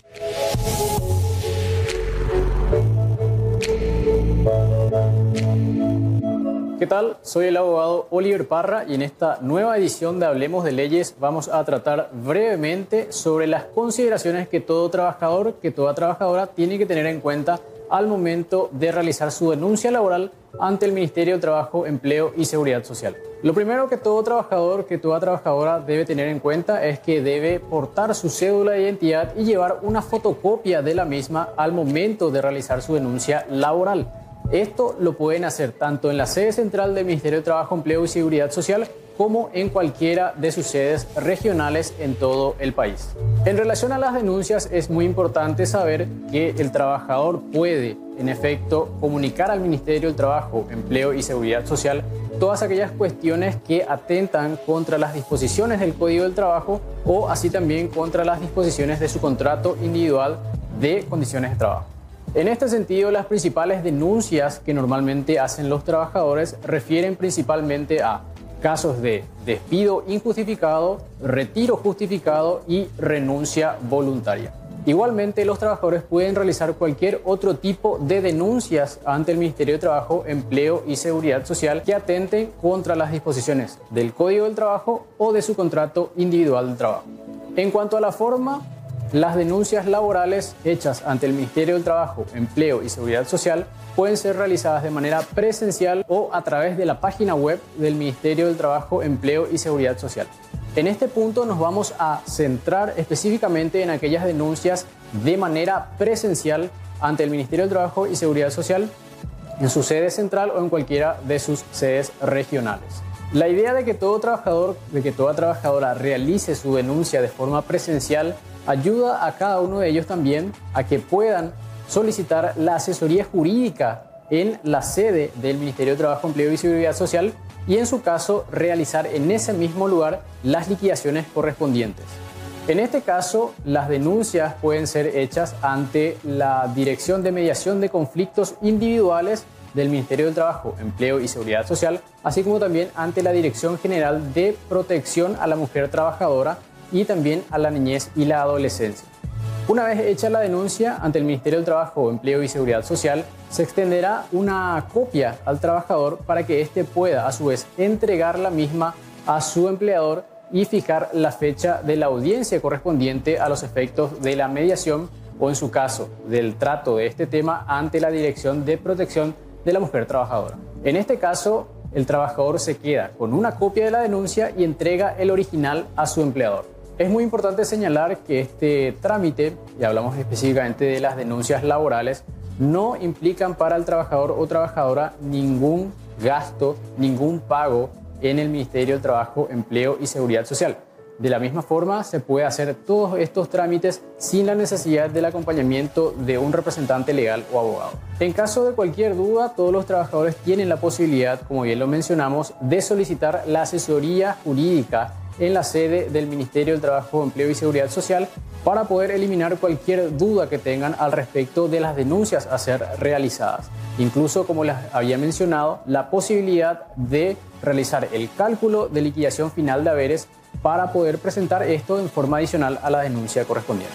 ¿Qué tal? Soy el abogado Oliver Parra y en esta nueva edición de Hablemos de Leyes vamos a tratar brevemente sobre las consideraciones que todo trabajador, que toda trabajadora tiene que tener en cuenta al momento de realizar su denuncia laboral ante el Ministerio de Trabajo, Empleo y Seguridad Social. Lo primero que todo trabajador, que toda trabajadora debe tener en cuenta es que debe portar su cédula de identidad y llevar una fotocopia de la misma al momento de realizar su denuncia laboral. Esto lo pueden hacer tanto en la sede central del Ministerio de Trabajo, Empleo y Seguridad Social como en cualquiera de sus sedes regionales en todo el país. En relación a las denuncias, es muy importante saber que el trabajador puede, en efecto, comunicar al Ministerio del Trabajo, Empleo y Seguridad Social todas aquellas cuestiones que atentan contra las disposiciones del Código del Trabajo o así también contra las disposiciones de su contrato individual de condiciones de trabajo. En este sentido, las principales denuncias que normalmente hacen los trabajadores refieren principalmente a casos de despido injustificado, retiro justificado y renuncia voluntaria. Igualmente, los trabajadores pueden realizar cualquier otro tipo de denuncias ante el Ministerio de Trabajo, Empleo y Seguridad Social que atenten contra las disposiciones del Código del Trabajo o de su contrato individual de trabajo. En cuanto a la forma, las denuncias laborales hechas ante el Ministerio del Trabajo, Empleo y Seguridad Social pueden ser realizadas de manera presencial o a través de la página web del Ministerio del Trabajo, Empleo y Seguridad Social. En este punto nos vamos a centrar específicamente en aquellas denuncias de manera presencial ante el Ministerio del Trabajo y Seguridad Social en su sede central o en cualquiera de sus sedes regionales. La idea de que todo trabajador, de que toda trabajadora realice su denuncia de forma presencial ayuda a cada uno de ellos también a que puedan solicitar la asesoría jurídica en la sede del Ministerio de Trabajo, Empleo y Seguridad Social y en su caso realizar en ese mismo lugar las liquidaciones correspondientes. En este caso, las denuncias pueden ser hechas ante la Dirección de Mediación de Conflictos Individuales del Ministerio del Trabajo, Empleo y Seguridad Social, así como también ante la Dirección General de Protección a la Mujer Trabajadora y también a la niñez y la adolescencia. Una vez hecha la denuncia ante el Ministerio del Trabajo, Empleo y Seguridad Social, se extenderá una copia al trabajador para que éste pueda, a su vez, entregar la misma a su empleador y fijar la fecha de la audiencia correspondiente a los efectos de la mediación o, en su caso, del trato de este tema ante la Dirección de Protección de la Mujer Trabajadora. En este caso, el trabajador se queda con una copia de la denuncia y entrega el original a su empleador. Es muy importante señalar que este trámite, y hablamos específicamente de las denuncias laborales, no implican para el trabajador o trabajadora ningún gasto, ningún pago en el Ministerio del Trabajo, Empleo y Seguridad Social. De la misma forma, se puede hacer todos estos trámites sin la necesidad del acompañamiento de un representante legal o abogado. En caso de cualquier duda, todos los trabajadores tienen la posibilidad, como bien lo mencionamos, de solicitar la asesoría jurídica en la sede del Ministerio del Trabajo, Empleo y Seguridad Social para poder eliminar cualquier duda que tengan al respecto de las denuncias a ser realizadas. Incluso, como les había mencionado, la posibilidad de realizar el cálculo de liquidación final de haberes para poder presentar esto en forma adicional a la denuncia correspondiente.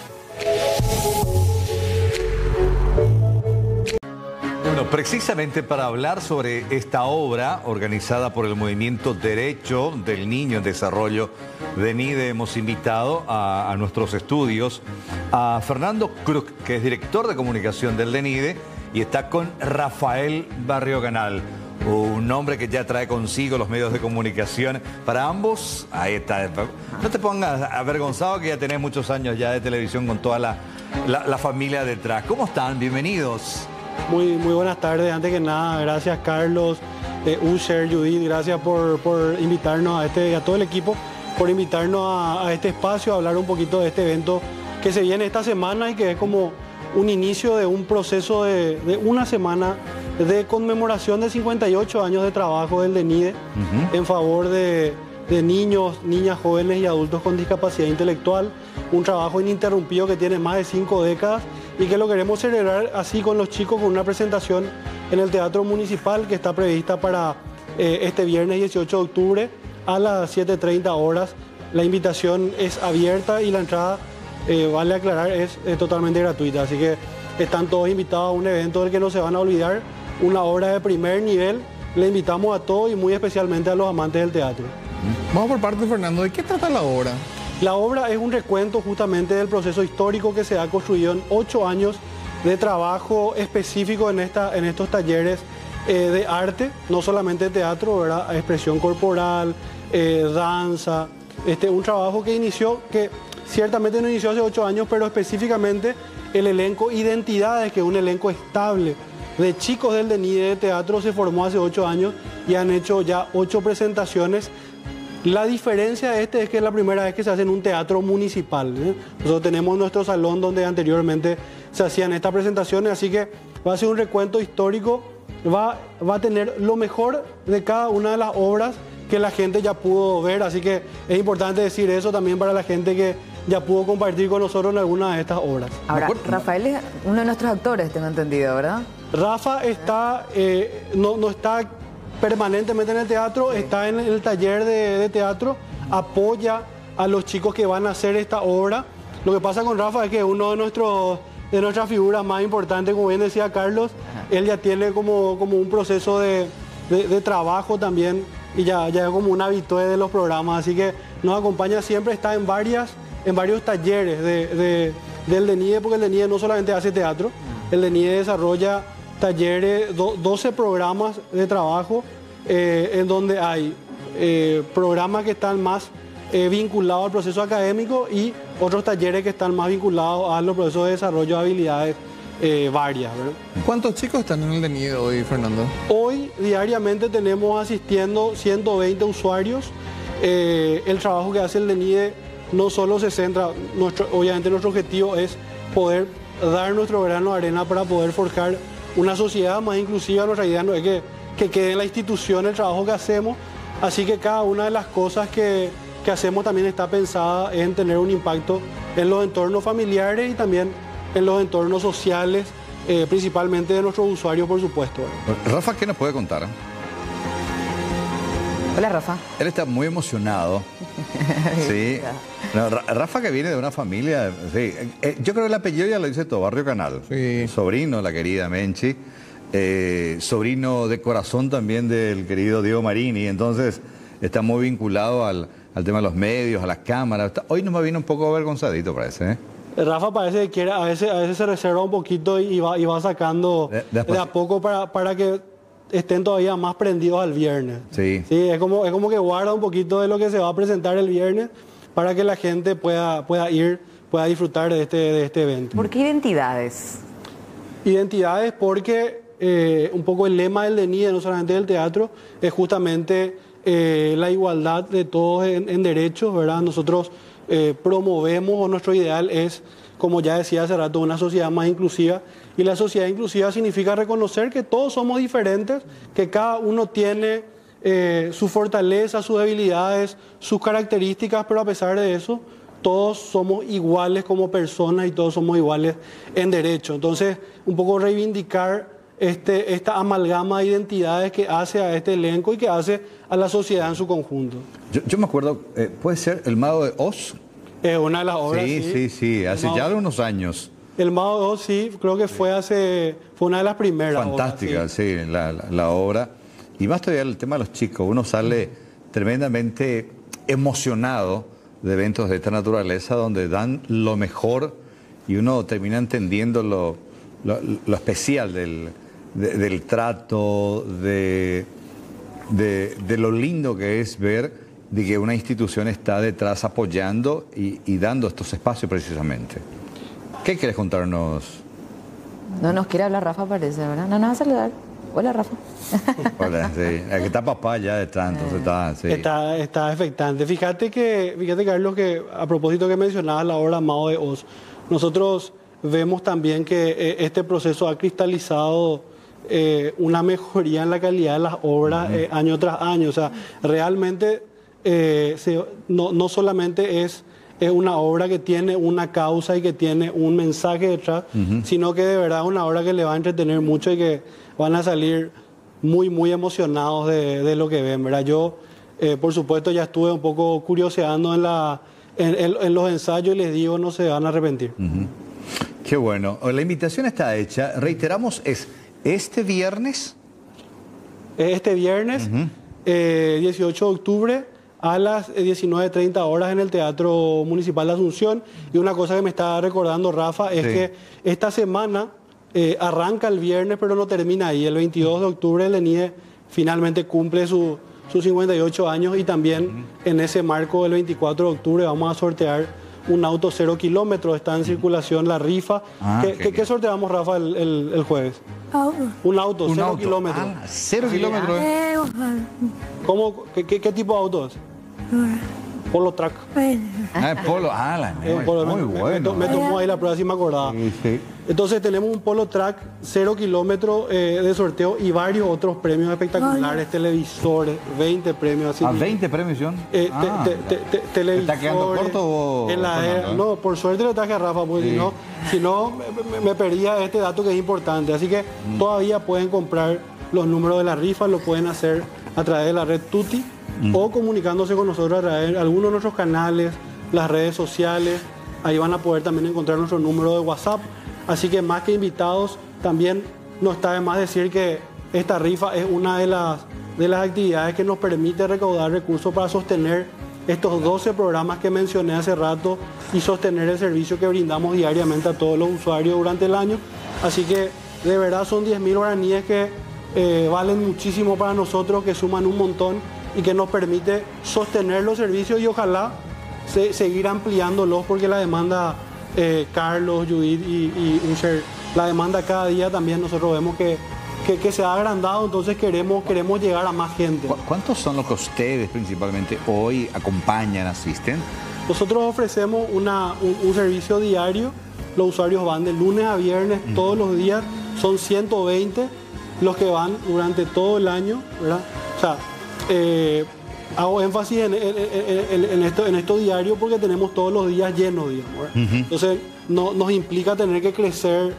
Bueno, precisamente para hablar sobre esta obra organizada por el Movimiento Derecho del Niño en Desarrollo de NIDE, hemos invitado a, a nuestros estudios a Fernando Kruk, que es director de comunicación del DENIDE, y está con Rafael Barriocanal, un hombre que ya trae consigo los medios de comunicación. Para ambos, ahí está. No te pongas avergonzado que ya tenés muchos años ya de televisión con toda la, la, la familia detrás. ¿Cómo están? Bienvenidos. Muy, muy buenas tardes. Antes que nada, gracias Carlos, eh, Usher, Judith, gracias por, por invitarnos a este, a todo el equipo, por invitarnos a, a este espacio, a hablar un poquito de este evento que se viene esta semana y que es como un inicio de un proceso de, de una semana de conmemoración de cincuenta y ocho años de trabajo del DENIDE uh-huh. en favor de, de niños, niñas, jóvenes y adultos con discapacidad intelectual. Un trabajo ininterrumpido que tiene más de cinco décadas y que lo queremos celebrar así con los chicos con una presentación en el Teatro Municipal, que está prevista para eh, este viernes dieciocho de octubre a las siete treinta horas. La invitación es abierta y la entrada, eh, vale aclarar, es, es totalmente gratuita. Así que están todos invitados a un evento del que no se van a olvidar, una obra de primer nivel. Le invitamos a todos y muy especialmente a los amantes del teatro. Vamos por parte, Fernando. ¿De qué trata la obra? La obra es un recuento justamente del proceso histórico que se ha construido en ocho años de trabajo específico en, esta, en estos talleres eh, de arte, no solamente teatro, ¿verdad? Expresión corporal, eh, danza. Este, un trabajo que inició, que ciertamente no inició hace ocho años, pero específicamente el elenco Identidades, que es un elenco estable de chicos del DENIDE de teatro, se formó hace ocho años y han hecho ya ocho presentaciones. La diferencia de este es que es la primera vez que se hace en un teatro municipal, ¿eh? Nosotros tenemos nuestro salón donde anteriormente se hacían estas presentaciones, así que va a ser un recuento histórico, va, va a tener lo mejor de cada una de las obras que la gente ya pudo ver, así que es importante decir eso también para la gente que ya pudo compartir con nosotros en alguna de estas obras. Ahora, Rafael es uno de nuestros actores, tengo entendido, ¿verdad? Rafa está, eh, no, no está permanentemente en el teatro, sí. Está en el taller de, de teatro, apoya a los chicos que van a hacer esta obra. Lo que pasa con Rafa es que uno de nuestros de nuestras figuras más importantes, como bien decía Carlos, ajá, él ya tiene como, como un proceso de, de, de trabajo también y ya, ya es como un habitué de los programas, así que nos acompaña siempre, está en varias en varios talleres de, de, del DENIDE, porque el DENIDE no solamente hace teatro, el DENIDE desarrolla talleres, do, doce programas de trabajo eh, en donde hay eh, programas que están más eh, vinculados al proceso académico y otros talleres que están más vinculados a los procesos de desarrollo de habilidades eh, varias, ¿verdad? ¿Cuántos chicos están en el DENIDE hoy, Fernando? Hoy diariamente tenemos asistiendo ciento veinte usuarios. Eh, el trabajo que hace el DENIDE no solo se centra, nuestro, obviamente nuestro objetivo es poder dar nuestro grano de arena para poder forjar una sociedad más inclusiva. Nuestra idea no es que, que quede en la institución el trabajo que hacemos, así que cada una de las cosas que, que hacemos también está pensada en tener un impacto en los entornos familiares y también en los entornos sociales, eh, principalmente de nuestros usuarios, por supuesto. Rafa, ¿qué nos puede contar? Hola, Rafa. Él está muy emocionado. Sí. No, Rafa, que viene de una familia, sí. Eh, yo creo que el apellido ya lo dice todo, Barrio Canal. Sí. Sobrino, la querida Menchi. Eh, sobrino de corazón también del querido Diego Marini. Entonces, está muy vinculado al, al tema de los medios, a las cámaras. Hoy nos va a venir un poco avergonzadito, parece, ¿eh? Rafa parece que quiere, a veces, a veces se reserva un poquito y va, y va sacando de, después, de a poco para, para que estén todavía más prendidos al viernes. Sí. Sí, es como, es como que guarda un poquito de lo que se va a presentar el viernes para que la gente pueda, pueda ir, pueda disfrutar de este, de este evento. ¿Por qué identidades? Identidades porque eh, un poco el lema del DENIDE, no solamente del teatro, es justamente eh, la igualdad de todos en, en derechos, ¿verdad? Nosotros eh, promovemos, o nuestro ideal es, como ya decía hace rato, una sociedad más inclusiva. Y la sociedad inclusiva significa reconocer que todos somos diferentes, que cada uno tiene eh, su fortaleza, sus debilidades, sus características, pero a pesar de eso, todos somos iguales como personas y todos somos iguales en derecho. Entonces, un poco reivindicar este, esta amalgama de identidades que hace a este elenco y que hace a la sociedad en su conjunto. Yo, yo me acuerdo, eh, ¿puede ser El Mago de Oz? Es eh, una de las obras, sí. Sí, sí, sí, hace ya unos años. El Mago de Oz, sí, creo que fue hace, fue una de las primeras. Fantástica, obras, sí, sí la, la, la obra. Y más todavía el tema de los chicos, uno sale mm. tremendamente emocionado de eventos de esta naturaleza donde dan lo mejor y uno termina entendiendo lo, lo, lo especial del, de, del trato, de, de, de lo lindo que es ver de que una institución está detrás apoyando y, y dando estos espacios precisamente. ¿Qué quieres contarnos? No nos quiere hablar Rafa, parece, ¿verdad? No nos va a saludar. Hola, Rafa. Hola, sí. Aquí está papá ya detrás, entonces está... Sí. Está, está expectante. Fíjate que, fíjate, Carlos, que a propósito que mencionabas la obra Mago de Oz, nosotros vemos también que eh, este proceso ha cristalizado eh, una mejoría en la calidad de las obras uh-huh. eh, año tras año. O sea, realmente eh, se, no, no solamente es es una obra que tiene una causa y que tiene un mensaje detrás, uh-huh. sino que de verdad es una obra que le va a entretener mucho y que van a salir muy, muy emocionados de, de lo que ven, ¿verdad? Yo, eh, por supuesto, ya estuve un poco curioseando en, la, en, en, en los ensayos y les digo, no se van a arrepentir. Uh-huh. Qué bueno. La invitación está hecha. Reiteramos, es este viernes. Este viernes, uh-huh. eh, dieciocho de octubre, a las diecinueve treinta horas en el Teatro Municipal de Asunción. Y una cosa que me está recordando Rafa es sí. que esta semana eh, arranca el viernes, pero no termina ahí. El veintidós de octubre el ENIE finalmente cumple su, sus cincuenta y ocho años y también uh-huh. en ese marco del veinticuatro de octubre vamos a sortear un auto cero kilómetros. Está en circulación la rifa. Ah, ¿Qué, ¿qué, ¿Qué sorteamos, Rafa, el, el, el jueves? Auto. Un auto, un cero auto. kilómetros. Ah, cero kilómetros. Eh. ¿Cómo, qué, qué, ¿Qué tipo de auto es? Polo Track. Ah, el Polo. Ah, la eh, polo, muy me, bueno. Me, me tomó ahí la prueba, si me acordaba. Sí, sí. Entonces tenemos un Polo Track cero kilómetros eh, de sorteo y varios otros premios espectaculares, Ay. televisores, veinte premios. Así ¿A veinte premios, John? Eh, ah, te, te, te, te, televisores. ¿Está quedando corto o...? En la era, no, por suerte le traje a Rafa, porque sí. si no, si no me, me perdía este dato que es importante. Así que mm. todavía pueden comprar los números de la rifa, lo pueden hacer a través de la red Tuti mm. o comunicándose con nosotros a través de algunos de nuestros canales, las redes sociales. Ahí van a poder también encontrar nuestro número de WhatsApp. Así que más que invitados, también no está de más decir que esta rifa es una de las, de las actividades que nos permite recaudar recursos para sostener estos doce programas que mencioné hace rato y sostener el servicio que brindamos diariamente a todos los usuarios durante el año. Así que de verdad son diez mil guaraníes que eh, valen muchísimo para nosotros, que suman un montón y que nos permite sostener los servicios y ojalá se, seguir ampliándolos porque la demanda... Eh, Carlos, Judith y, y Usher, la demanda cada día también nosotros vemos que, que, que se ha agrandado, entonces queremos, queremos llegar a más gente. ¿Cuántos son los que ustedes principalmente hoy acompañan, asisten? Nosotros ofrecemos una, un, un servicio diario, los usuarios van de lunes a viernes, mm. todos los días, son ciento veinte los que van durante todo el año, ¿verdad? O sea, eh, hago énfasis en, en, en, en, esto, en esto diario porque tenemos todos los días llenos, digamos. Uh-huh. Entonces, no, nos implica tener que crecer,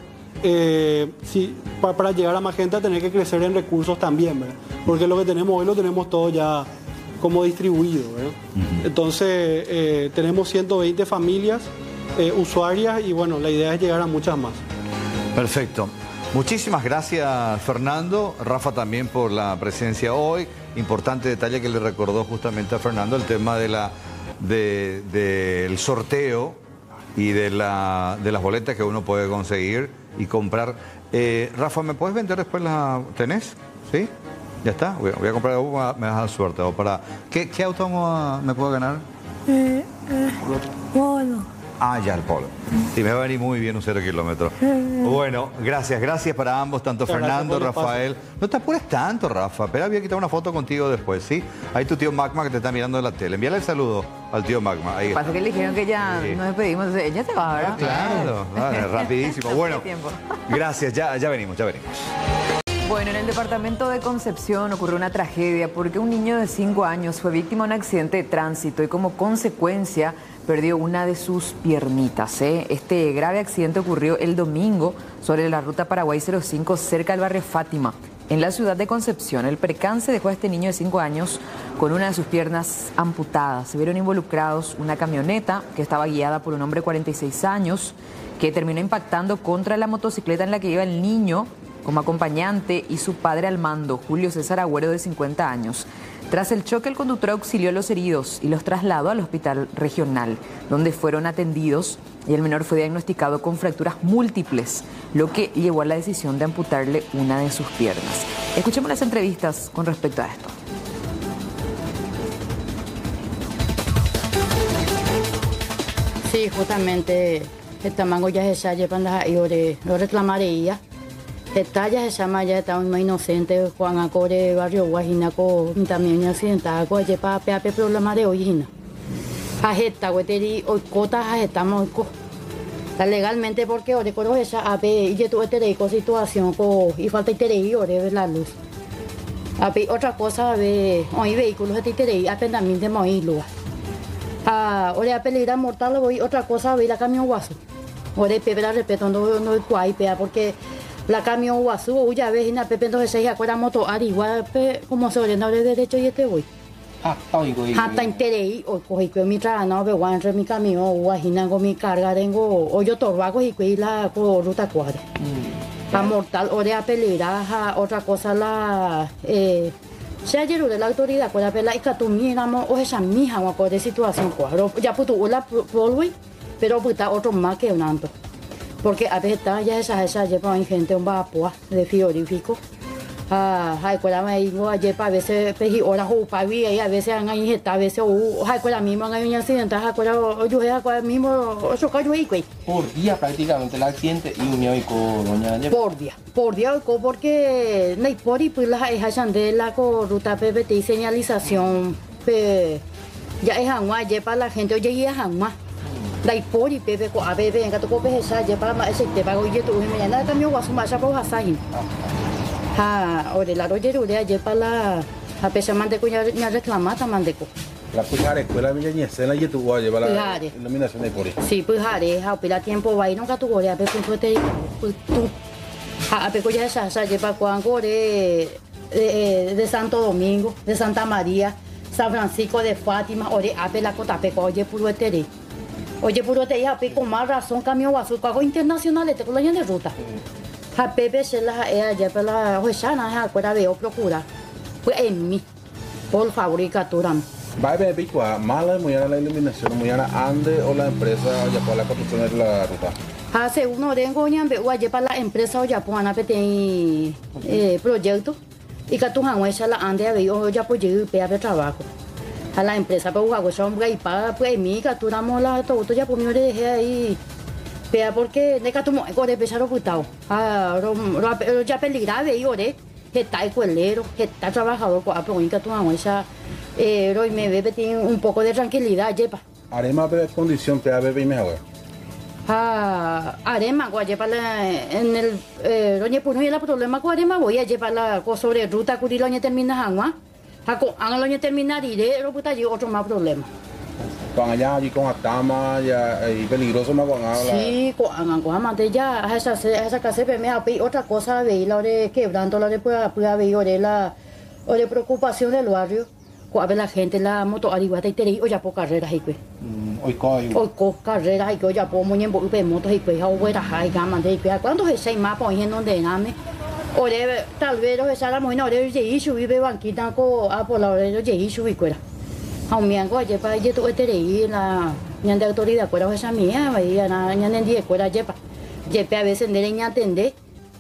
eh, si, para, para llegar a más gente, tener que crecer en recursos también, ¿verdad? Porque lo que tenemos hoy lo tenemos todo ya como distribuido, ¿verdad? Uh-huh. Entonces, eh, tenemos ciento veinte familias eh, usuarias y bueno, la idea es llegar a muchas más. Perfecto. Muchísimas gracias, Fernando. Rafa también por la presencia hoy. Importante detalle que le recordó justamente a Fernando el tema de la de, de, del sorteo y de, la, de las boletas que uno puede conseguir y comprar. Eh, Rafa, ¿me puedes vender después la... ¿Tenés? ¿Sí? ¿Ya está? Voy a, voy a comprar algo, me das suerte. O para, ¿qué, ¿Qué auto a, me puedo ganar? Eh, eh, Polo. Ah, ya el Polo. Sí, me va a venir muy bien un cero kilómetro. Bueno, gracias, gracias para ambos, tanto Muchas Fernando, Rafael. No te apures tanto, Rafa. Espera, voy a quitar una foto contigo después, ¿sí? Ahí tu tío Magma que te está mirando en la tele. Envíale el saludo al tío Magma. Ahí pasa que le dijeron que ya sí. nos despedimos. Ella se va, ¿verdad? Claro, vale, rapidísimo. Bueno, gracias, ya, ya venimos, ya venimos. Bueno, en el departamento de Concepción ocurrió una tragedia porque un niño de cinco años fue víctima de un accidente de tránsito y como consecuencia perdió una de sus piernitas. ¿eh? Este grave accidente ocurrió el domingo sobre la ruta Paraguay cero cinco cerca del barrio Fátima, en la ciudad de Concepción. El percance dejó a este niño de cinco años con una de sus piernas amputadas. Se vieron involucrados una camioneta que estaba guiada por un hombre de cuarenta y seis años que terminó impactando contra la motocicleta en la que iba el niño como acompañante y su padre al mando, Julio César Agüero, de cincuenta años. Tras el choque, el conductor auxilió a los heridos y los trasladó al hospital regional, donde fueron atendidos y el menor fue diagnosticado con fracturas múltiples, lo que llevó a la decisión de amputarle una de sus piernas. Escuchemos las entrevistas con respecto a esto. Sí, justamente, esta mango ya se llevan las horas, lo reclamaría. Esta ya se llama ya está un inocente Juan Acore barrio Guajinaco también accidentado con lleva pepe problema de hoy a esta güeteri o cota a estamos legalmente porque ore coro esa a ve y tu este con situación co y falta interés ore ver la luz a otra cosa de hoy vehículos de interés apenas de moirlo Ah, ora peleira mortal voy otra cosa voy la camión guaso. Ora pepe la respeto no no cuai pea porque la camión guaso o ya ves na pepe entonces se acuerda moto ari igual como se orienta de derecho y este voy. Ah, está bien, güey. Hasta interei o cogí que mi trabajo no veo entre mi camión o guajina con mi carga tengo o yo torbago y que la con ruta cuadra. A mortal ora peleira otra cosa la eh se ayer de la autoridad con la pela y que tú miramos o esa mija o con de situación cuadro ya puto la polvo pero puta otro más que un anto porque a veces ya esa esa lleva gente un vapor de frigorífico ah hay con la me digo ayer para veces peji hora o para vi y a veces han ahí está a veces o hay con la misma hay un accidente hay con yo he con el mismo eso que yo ahí por día prácticamente el accidente y unió y con doña por día por día porque no hay por y pues la es de la ruta P P T y señalización pe ya es agua ayer para la gente oye y es agua la por y P P con a bebé en que tú coges esa ayer para ese te pago y tú me mañana también vas a sumar por hasahin ah ore la roger ore ayer para la a pesar de que ya reclamata mandeco la pujar escuela mi niña se la y tú vas a llevar la iluminación de por ahí sí pues jare a pila tiempo va y no categoría pe pues te pues tú a pe ya esa esa lleva cuan de de Santo Domingo de Santa María San Francisco de Fátima ore a pe la cota pe oye puro etere oye puro te ya pe con más razón camión azul pago internacional te con la de ruta a pepe se la ella lleva la hochana a cuera veo procura pues en mí por fabricatura va a ver pico mala muy la iluminación muy ande o la empresa ya para la construcción de la ruta hace uno tengo ñambe o ayer para la empresa o ya pona pe ten eh proyecto y que tu han hecho la ande a ver o ya pues yo pe a trabajo a la empresa para jugar son gay para pues mi capturamos la todo ya pues me dejé ahí pea porque de que tu ore pesaro putao ah ya peligrave y ore que está escuelero que está trabajador con apo que tu han hecho eh hoy me bebe tiene un poco de tranquilidad lleva harema de condición pe a bebe mejor ah harema guaye para en el eh doña puno y el problema con harema voy a llevar la cosa sobre ruta curiloña termina agua Jaco, angaloña terminar y de lo puta yo otro más problema. Con allá allí con atama ya y peligroso más con habla. Sí, con con amante ya esa esa casa pe me api otra cosa de la de quebrando la de pueda pueda ver la o de preocupación del barrio. Con la gente la moto arriba te tere o ya po carreras y que. Hoy coi. Hoy co carreras y que ya po muy en bo pe motos y que ha huera hay gama de que cuando se seis más poniendo donde name. Ore tal vez los esa la mujer ore de isu vive banquita co a por la ore de isu y cuera. A un miango ayer para allí tu etere la ñan de autoridad cuera esa mía y na ñan en die cuera yepa. Yepe a veces de ña atender.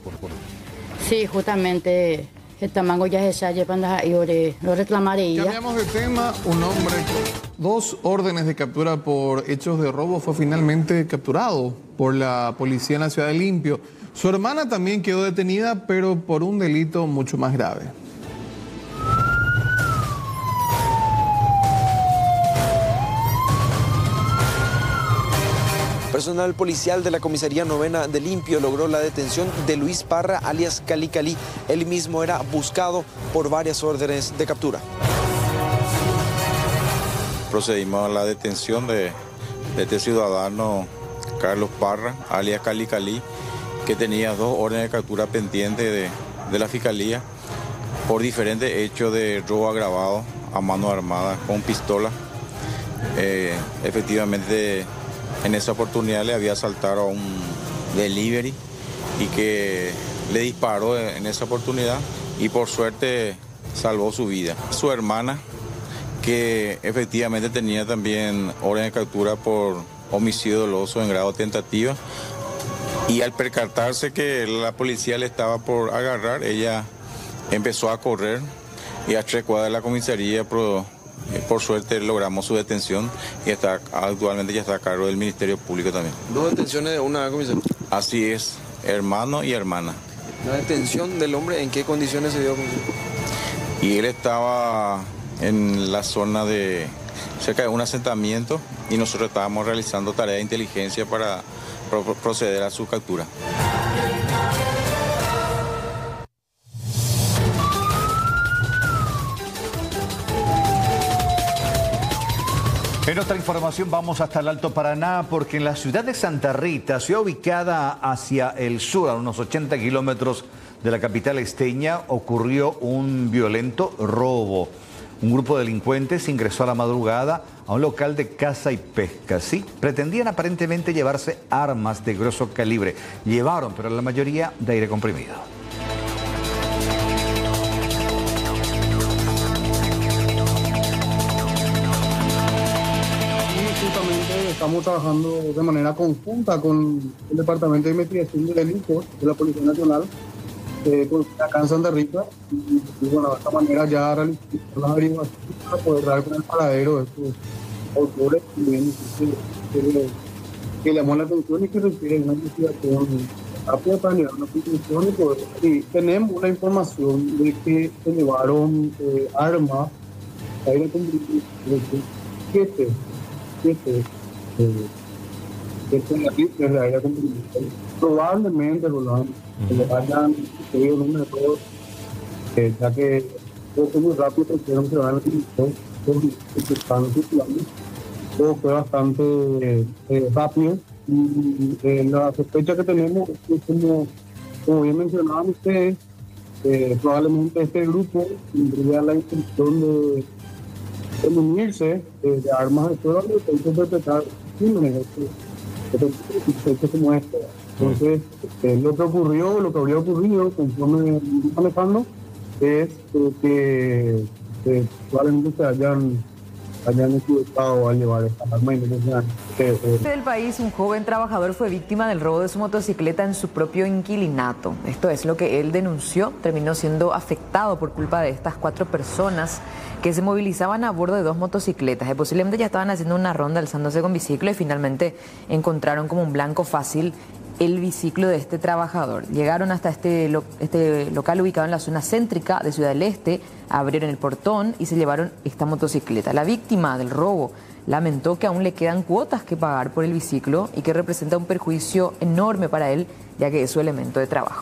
Sí, justamente esta mango ya esa yepa anda y ore lo reclamaré ya. Cambiamos de tema, un hombre con dos órdenes de captura por hechos de robo fue finalmente capturado por la policía en la ciudad de Limpio. Su hermana también quedó detenida, pero por un delito mucho más grave. Personal policial de la Comisaría Novena de Limpio logró la detención de Luis Parra, alias Cali Cali. Él mismo era buscado por varias órdenes de captura. Procedimos a la detención de, de este ciudadano Carlos Parra, alias Cali Cali, que tenía dos órdenes de captura pendientes de, de la Fiscalía por diferentes hechos de robo agravado a mano armada con pistola. Eh, efectivamente, en esa oportunidad le había asaltado a un delivery y que le disparó en esa oportunidad y por suerte salvó su vida. Su hermana, que efectivamente tenía también orden de captura por homicidio doloso en grado de tentativa, y al percatarse que la policía le estaba por agarrar, ella empezó a correr y a tres cuadras de la comisaría, pero por suerte logramos su detención y está, actualmente ya está a cargo del Ministerio Público también. ¿Dos detenciones de una comisaría? Así es, hermano y hermana. ¿La detención del hombre en qué condiciones se dio? Y él estaba en la zona de cerca de un asentamiento y nosotros estábamos realizando tareas de inteligencia para proceder a su captura. En En otra información vamos hasta el Alto Paraná porque en la ciudad de Santa Rita, ciudad ubicada hacia el sur, a unos ochenta kilómetros de la capital esteña, ocurrió un violento robo. Un grupo de delincuentes ingresó a la madrugada a un local de caza y pesca. Sí, pretendían aparentemente llevarse armas de grueso calibre. Llevaron, pero la mayoría de aire comprimido. Estamos trabajando de manera conjunta con el Departamento de Investigación de Delitos de la Policía Nacional, eh, con, acá en Santa Rita, y, y bueno, de esta manera ya realizamos las averiguaciones para poder dar con el paradero de estos autores también, que, que, que llamó la atención y que requieren una investigación rápida para llegar a una conclusión y poder. Y tenemos una información de que se llevaron eh, armas, aire comprimido, siete, siete. Desde aire comprimido. Probablemente lo hayan sucedido en un error, eh, ya que fue muy rápido, pensaron que van a utilizar que están circulando. Todo fue bastante eh, rápido y eh, la sospecha que tenemos es que, como, como bien mencionaban ustedes, eh, probablemente este grupo tendría la intención de, de munirse eh, de armas de fuego para interpretar crímenes como este. Entonces, eh, lo que ocurrió, lo que habría ocurrido, conforme manejando, es eh, que eh, probablemente se hayan, hayan equivocado al llevar esta arma internacional. Eh, eh. Del país, un joven trabajador fue víctima del robo de su motocicleta en su propio inquilinato. Esto es lo que él denunció. Terminó siendo afectado por culpa de estas cuatro personas que se movilizaban a bordo de dos motocicletas. Posiblemente ya estaban haciendo una ronda alzándose con biciclo y finalmente encontraron como un blanco fácil el biciclo de este trabajador. Llegaron hasta este, lo, este local ubicado en la zona céntrica de Ciudad del Este, abrieron el portón y se llevaron esta motocicleta. La víctima del robo lamentó que aún le quedan cuotas que pagar por el biciclo y que representa un perjuicio enorme para él, ya que es su elemento de trabajo.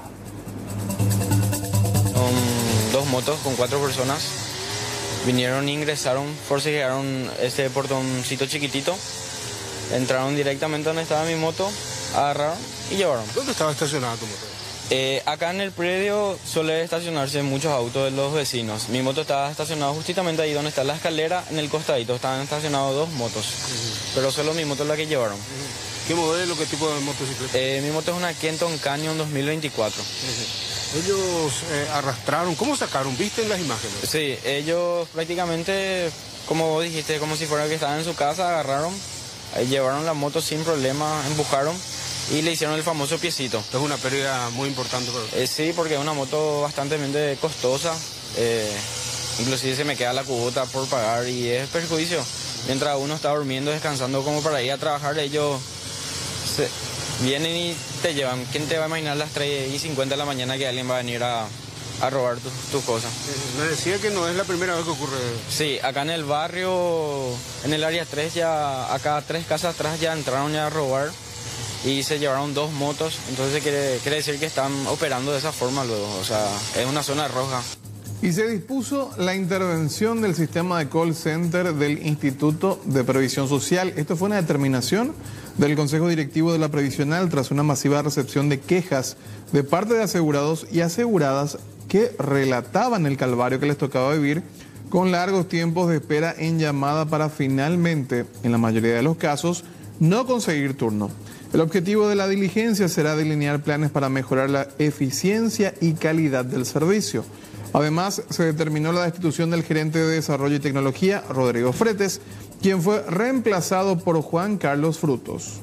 Son dos motos con cuatro personas. Vinieron e ingresaron, forcejearon este portoncito chiquitito, entraron directamente donde estaba mi moto, agarraron y llevaron. ¿Dónde estaba estacionada tu moto? Eh, acá en el predio suele estacionarse muchos autos de los vecinos. Mi moto estaba estacionada justamente ahí donde está la escalera, en el costadito estaban estacionados dos motos, uh-huh. Pero solo mi moto es la que llevaron. Uh-huh. ¿Qué modelo, qué tipo de motocicleta? Eh, mi moto es una Kenton Canyon dos mil veinticuatro. Uh-huh. Ellos eh, arrastraron, ¿cómo sacaron? ¿Viste en las imágenes? Sí, ellos prácticamente, como vos dijiste, como si fuera que estaban en su casa, agarraron, ahí llevaron la moto sin problema, empujaron y le hicieron el famoso piecito. Es una pérdida muy importante para usted. Eh, sí, porque es una moto bastante costosa, eh, inclusive se me queda la cuota por pagar y es perjuicio. Mientras uno está durmiendo, descansando como para ir a trabajar, ellos se vienen y te llevan. ¿Quién te va a imaginar las tres y cincuenta de la mañana que alguien va a venir a, a robar tus tu cosas? Me decía que no es la primera vez que ocurre. Sí, acá en el barrio, en el área tres, ya acá tres casas atrás ya entraron ya a robar y se llevaron dos motos. Entonces quiere, quiere decir que están operando de esa forma luego. O sea, es una zona roja. Y se dispuso la intervención del sistema de call center del Instituto de Previsión Social. Esto fue una determinación del Consejo Directivo de la Previsional tras una masiva recepción de quejas de parte de asegurados y aseguradas que relataban el calvario que les tocaba vivir con largos tiempos de espera en llamada para finalmente, en la mayoría de los casos, no conseguir turno. El objetivo de la diligencia será delinear planes para mejorar la eficiencia y calidad del servicio. Además, se determinó la destitución del gerente de Desarrollo y Tecnología, Rodrigo Fretes, quien fue reemplazado por Juan Carlos Frutos.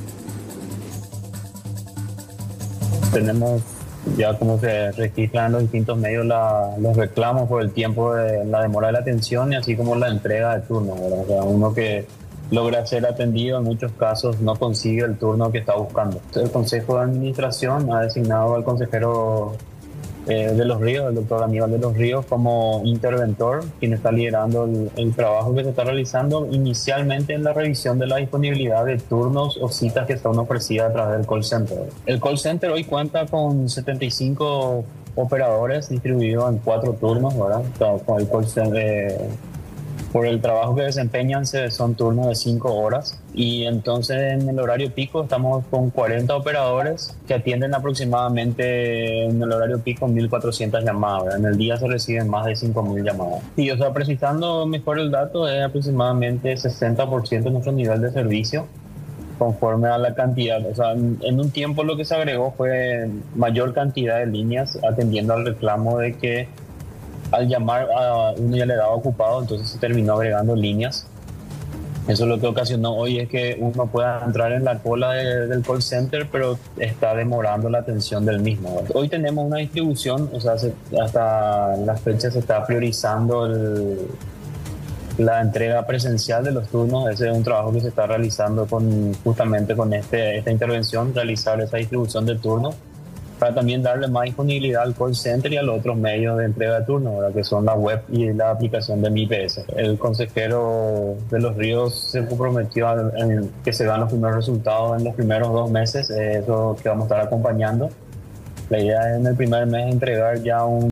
Tenemos ya como se registran en los distintos medios la, los reclamos por el tiempo de la demora de la atención y así como la entrega de turno, ¿verdad? O sea, uno que logra ser atendido en muchos casos no consigue el turno que está buscando. El Consejo de Administración ha designado al consejero Eh, de los Ríos, el doctor Aníbal de los Ríos, como interventor, quien está liderando el, el trabajo que se está realizando inicialmente en la revisión de la disponibilidad de turnos o citas que están ofrecidas a través del call center. El call center hoy cuenta con setenta y cinco operadores distribuidos en cuatro turnos, ¿verdad? Con el call center, eh, Por el trabajo que desempeñan se- son turnos de cinco horas y entonces en el horario pico estamos con cuarenta operadores que atienden aproximadamente en el horario pico mil cuatrocientas llamadas, ¿verdad? En el día se reciben más de cinco mil llamadas. Y o sea, precisando mejor el dato, es aproximadamente sesenta por ciento de nuestro nivel de servicio conforme a la cantidad. O sea, en, en un tiempo lo que se agregó fue mayor cantidad de líneas atendiendo al reclamo de que al llamar a uno ya le daba ocupado, entonces se terminó agregando líneas. Eso lo que ocasionó hoy es que uno pueda entrar en la cola de- del call center, pero está demorando la atención del mismo. Hoy tenemos una distribución, o sea, se- hasta las fechas se está priorizando el- la entrega presencial de los turnos. Ese es un trabajo que se está realizando con, justamente con este, esta intervención, realizar esa distribución de turnos, para también darle más disponibilidad al call center y a los otros medios de entrega de turno, ¿verdad? Que son la web y la aplicación de Mi P S. El consejero de Los Ríos se comprometió a en que se dan los primeros resultados en los primeros dos meses, eh, eso que vamos a estar acompañando. La idea es en el primer mes entregar ya un